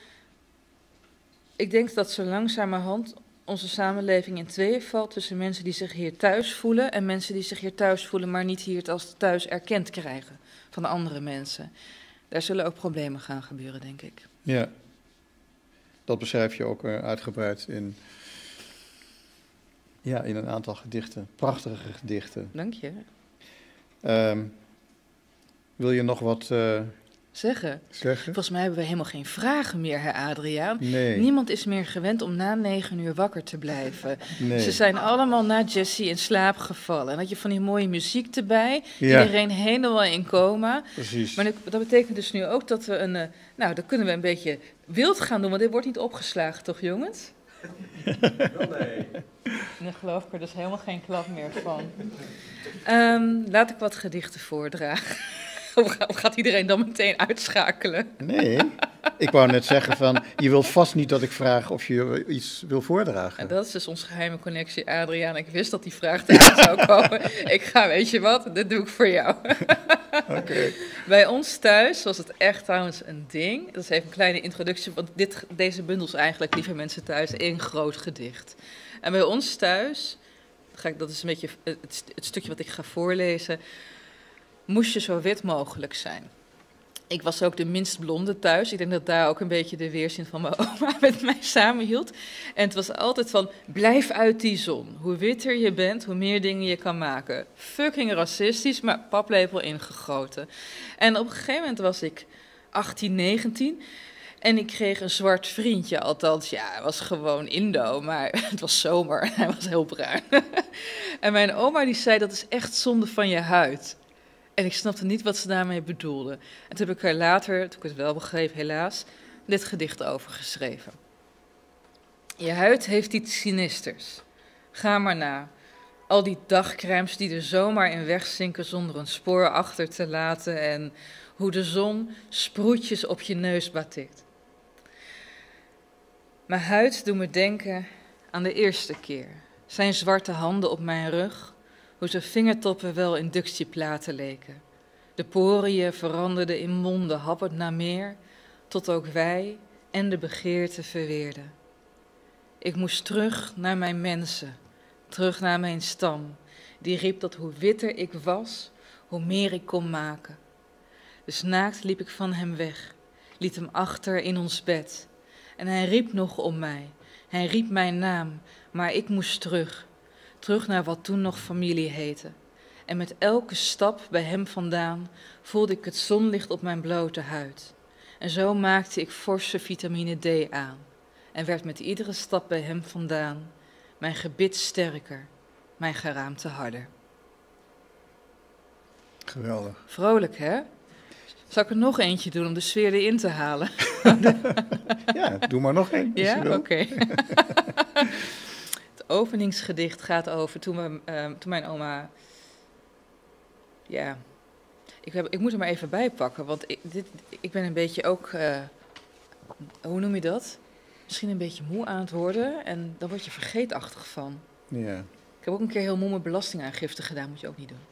Ik denk dat zo langzamerhand onze samenleving in tweeën valt tussen mensen die zich hier thuis voelen en mensen die zich hier thuis voelen, maar niet hier als thuis erkend krijgen van de andere mensen. Daar zullen ook problemen gaan gebeuren, denk ik. Ja, dat beschrijf je ook uitgebreid in een aantal gedichten. Prachtige gedichten. Dank je. Wil je nog wat zeggen? Volgens mij hebben we helemaal geen vragen meer, hè, Adriaan? Nee. Niemand is meer gewend om na 9 uur wakker te blijven. Nee. Ze zijn allemaal na Jessie in slaap gevallen. En had je van die mooie muziek erbij. Ja. Iedereen helemaal in coma. Precies. Maar dat betekent dus nu ook dat we dat kunnen we een beetje wild gaan doen, want dit wordt niet opgeslagen, toch, jongens? Nee. Daar geloof ik er dus helemaal geen klap meer van. Laat ik wat gedichten voordragen. Of gaat iedereen dan meteen uitschakelen? Nee, ik wou net zeggen van, je wilt vast niet dat ik vraag of je iets wil voordragen. En dat is dus onze geheime connectie, Adriaan. Ik wist dat die vraag eruit zou komen. Ik ga, weet je wat, dit doe ik voor jou. Okay. Bij ons thuis was het echt trouwens een ding. Dat is even een kleine introductie, want deze bundel is eigenlijk, lieve mensen thuis, één groot gedicht. En bij ons thuis, dat is een beetje het stukje wat ik ga voorlezen, moest je zo wit mogelijk zijn. Ik was ook de minst blonde thuis. Ik denk dat daar ook een beetje de weerzin van mijn oma met mij samenhield. En het was altijd van, blijf uit die zon. Hoe witter je bent, hoe meer dingen je kan maken. Fucking racistisch, maar paplepel ingegoten. En op een gegeven moment was ik 18, 19... En ik kreeg een zwart vriendje, althans, ja, hij was gewoon Indo, maar het was zomer en hij was heel bruin. En mijn oma die zei, dat is echt zonde van je huid. En ik snapte niet wat ze daarmee bedoelde. En toen heb ik haar later, toen ik het wel begreep helaas, dit gedicht over geschreven. Je huid heeft iets sinisters. Ga maar na. Al die dagcrèmes die er zomaar in wegzinken zonder een spoor achter te laten en hoe de zon sproetjes op je neus batikt. Mijn huid doet me denken aan de eerste keer. Zijn zwarte handen op mijn rug, hoe zijn vingertoppen wel inductieplaten leken. De poriën veranderden in monden, happend naar meer, tot ook wij en de begeerte verweerden. Ik moest terug naar mijn mensen, terug naar mijn stam, die riep dat hoe witter ik was, hoe meer ik kon maken. Dus naakt liep ik van hem weg, liet hem achter in ons bed. En hij riep nog om mij, hij riep mijn naam, maar ik moest terug. Terug naar wat toen nog familie heette. En met elke stap bij hem vandaan voelde ik het zonlicht op mijn blote huid. En zo maakte ik forse vitamine D aan. En werd met iedere stap bij hem vandaan mijn gebit sterker, mijn geraamte harder. Geweldig. Vrolijk, hè? Zal ik er nog eentje doen om de sfeer erin te halen? Ja, doe maar nog één. Ja, oké. Het openingsgedicht gaat over toen mijn oma... Ja, ik moet er maar even bij pakken, want ik ben een beetje ook... hoe noem je dat? Misschien een beetje moe aan het worden en dan word je vergeetachtig van. Ja. Ik heb ook een keer heel moe met belastingaangifte gedaan, moet je ook niet doen.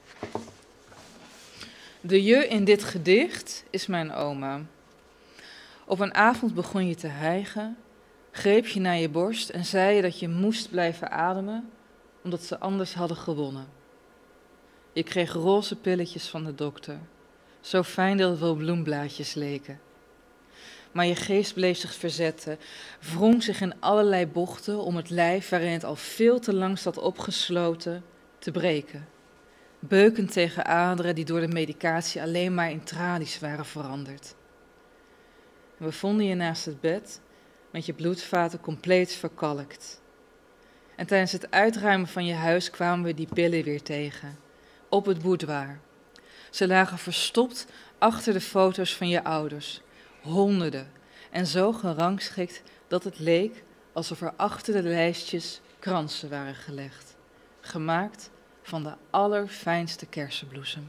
De je in dit gedicht is mijn oma. Op een avond begon je te hijgen, greep je naar je borst en zei je dat je moest blijven ademen, omdat ze anders hadden gewonnen. Je kreeg roze pilletjes van de dokter, zo fijn dat het wel bloemblaadjes leken. Maar je geest bleef zich verzetten, wrong zich in allerlei bochten om het lijf waarin het al veel te lang zat opgesloten te breken. Beukend tegen aderen die door de medicatie alleen maar in tralies waren veranderd. En we vonden je naast het bed met je bloedvaten compleet verkalkt. En tijdens het uitruimen van je huis kwamen we die pillen weer tegen, op het boudoir. Ze lagen verstopt achter de foto's van je ouders, honderden, en zo gerangschikt dat het leek alsof er achter de lijstjes kransen waren gelegd, gemaakt van de allerfijnste kersenbloesem.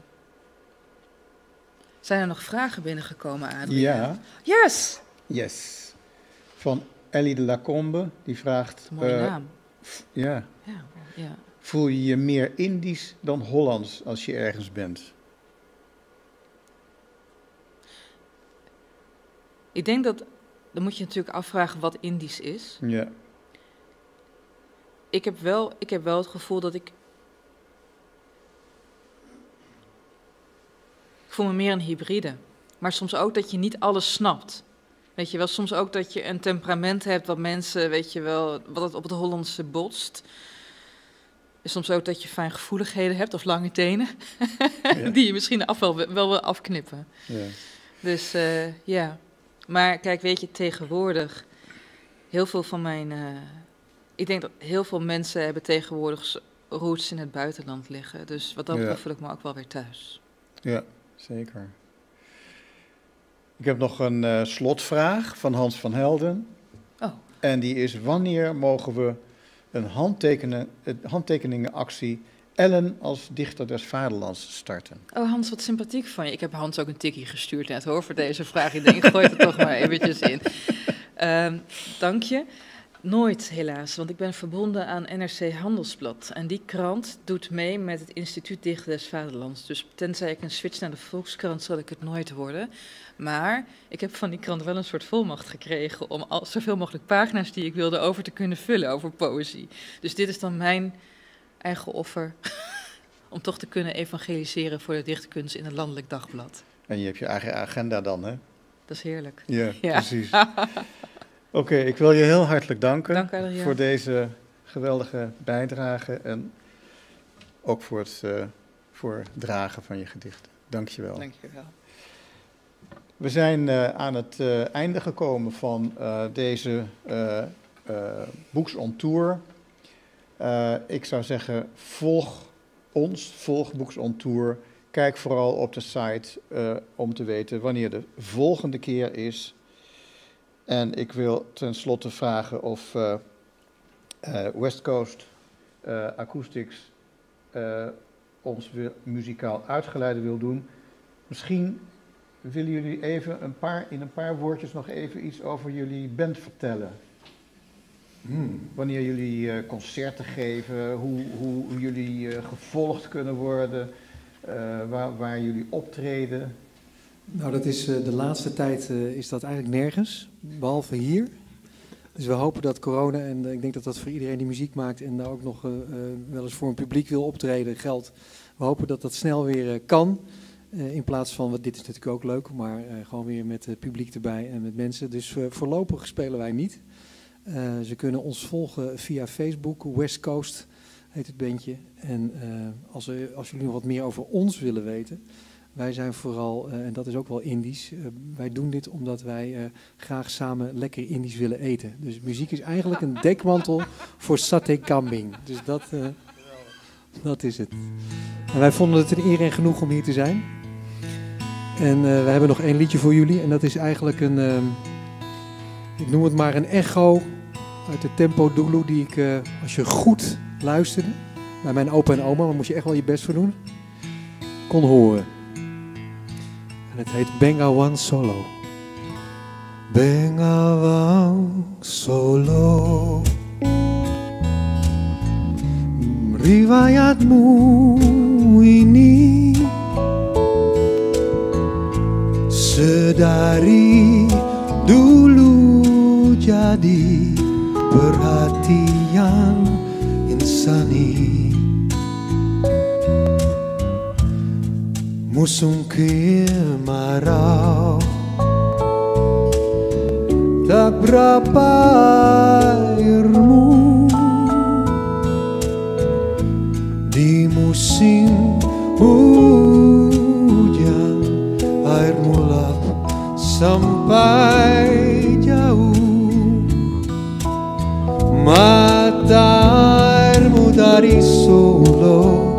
Zijn er nog vragen binnengekomen, Adriaan? Ja. Yes! Yes. Van Ellie de Lacombe, die vraagt... Mooie naam. Ja. Ja. Voel je je meer Indisch dan Hollands als je ergens bent? Ik denk dat, dan moet je natuurlijk afvragen wat Indisch is. Ja. Ik heb wel het gevoel dat ik voel me meer een hybride. Maar soms ook dat je niet alles snapt. Weet je wel, soms ook dat je een temperament hebt wat mensen, weet je wel, wat het op het Hollandse botst. Soms ook dat je fijngevoeligheden hebt of lange tenen, ja. Die je misschien wel wil afknippen. Ja. Dus ja. Maar kijk, weet je, tegenwoordig, heel veel van mijn... ik denk dat heel veel mensen hebben tegenwoordig roots in het buitenland liggen. Dus wat dat betreft voel ik me ook wel weer thuis. Ja, zeker. Ik heb nog een slotvraag van Hans van Helden. Oh. En die is: wanneer mogen we een handtekeningenactie Ellen als dichter des vaderlands starten? Oh Hans, wat sympathiek van je. Ik heb Hans ook een tikkie gestuurd net hoor, voor deze vraag. Ik denk, ik gooi het er toch maar eventjes in. Dank je. Nooit helaas, want ik ben verbonden aan NRC Handelsblad. En die krant doet mee met het Instituut Dichter des Vaderlands. Dus tenzij ik een switch naar de Volkskrant, zal ik het nooit worden. Maar ik heb van die krant wel een soort volmacht gekregen om zoveel mogelijk pagina's die ik wilde over te kunnen vullen over poëzie. Dus dit is dan mijn eigen offer om toch te kunnen evangeliseren voor de dichtkunst in een landelijk dagblad. En je hebt je eigen agenda dan, hè? Dat is heerlijk. Ja, Ja. precies. Oké, ik wil je heel hartelijk danken Dank, Adriaan. voor deze geweldige bijdrage en ook voor het dragen van je gedichten. Dank je wel. Dank je wel. We zijn aan het einde gekomen van deze Books on Tour. Ik zou zeggen, volg ons, volg Books on Tour. Kijk vooral op de site om te weten wanneer de volgende keer is. En ik wil tenslotte vragen of West Coast Acoustics ons weer muzikaal uitgeleide wil doen. Misschien willen jullie even in een paar woordjes nog even iets over jullie band vertellen. Wanneer jullie concerten geven, hoe jullie gevolgd kunnen worden, waar jullie optreden. Nou, dat is de laatste tijd is dat eigenlijk nergens, behalve hier. Dus we hopen dat corona, en ik denk dat dat voor iedereen die muziek maakt en daar ook nog wel eens voor een publiek wil optreden geldt. We hopen dat dat snel weer kan. In plaats van, dit is natuurlijk ook leuk, maar gewoon weer met publiek erbij en met mensen. Dus voorlopig spelen wij niet. Ze kunnen ons volgen via Facebook, West Coast heet het bandje. En als jullie nog wat meer over ons willen weten, wij zijn vooral, en dat is ook wel Indisch, wij doen dit omdat wij graag samen lekker Indisch willen eten. Dus muziek is eigenlijk een dekmantel voor satay kambing. Dus dat is het. En wij vonden het een eer en genoeg om hier te zijn. En we hebben nog 1 liedje voor jullie. En dat is eigenlijk ik noem het maar een echo uit de Tempo Dulu die ik, als je goed luisterde, bij mijn opa en oma, daar moest je echt wel je best voor doen, kon horen. En het heet Bengawan Solo. Bengawan Solo, riwayatmu ini sedari dulu jadi perhatian insani. Musim kemarau tak berapa airmu di musim hujan, air mulap sampai jauh. Mata airmu dari Solo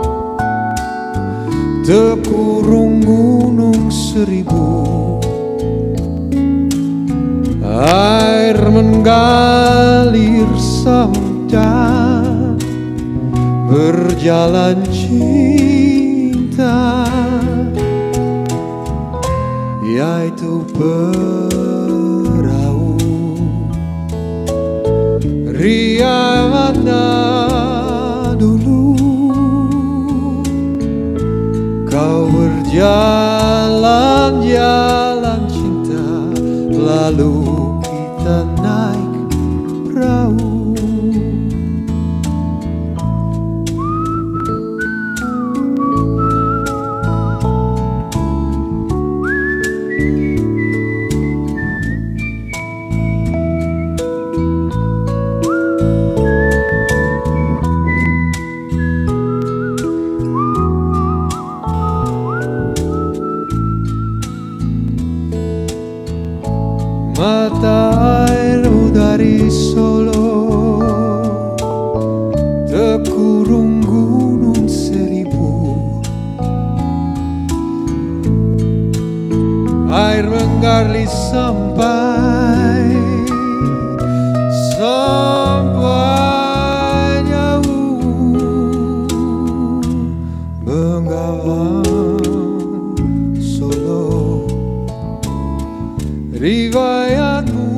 terkurung gunung seribu. Air mengalir sampai berjalan cinta, yaitu perahu riwayatnya dulu. Kau berjalan-jalan cinta, lalu kita naik perahu. Mata airmu dari Solo terkurung gunung seribu. Air mengalir sampai jauh. Bengawan Solo, riwayatmu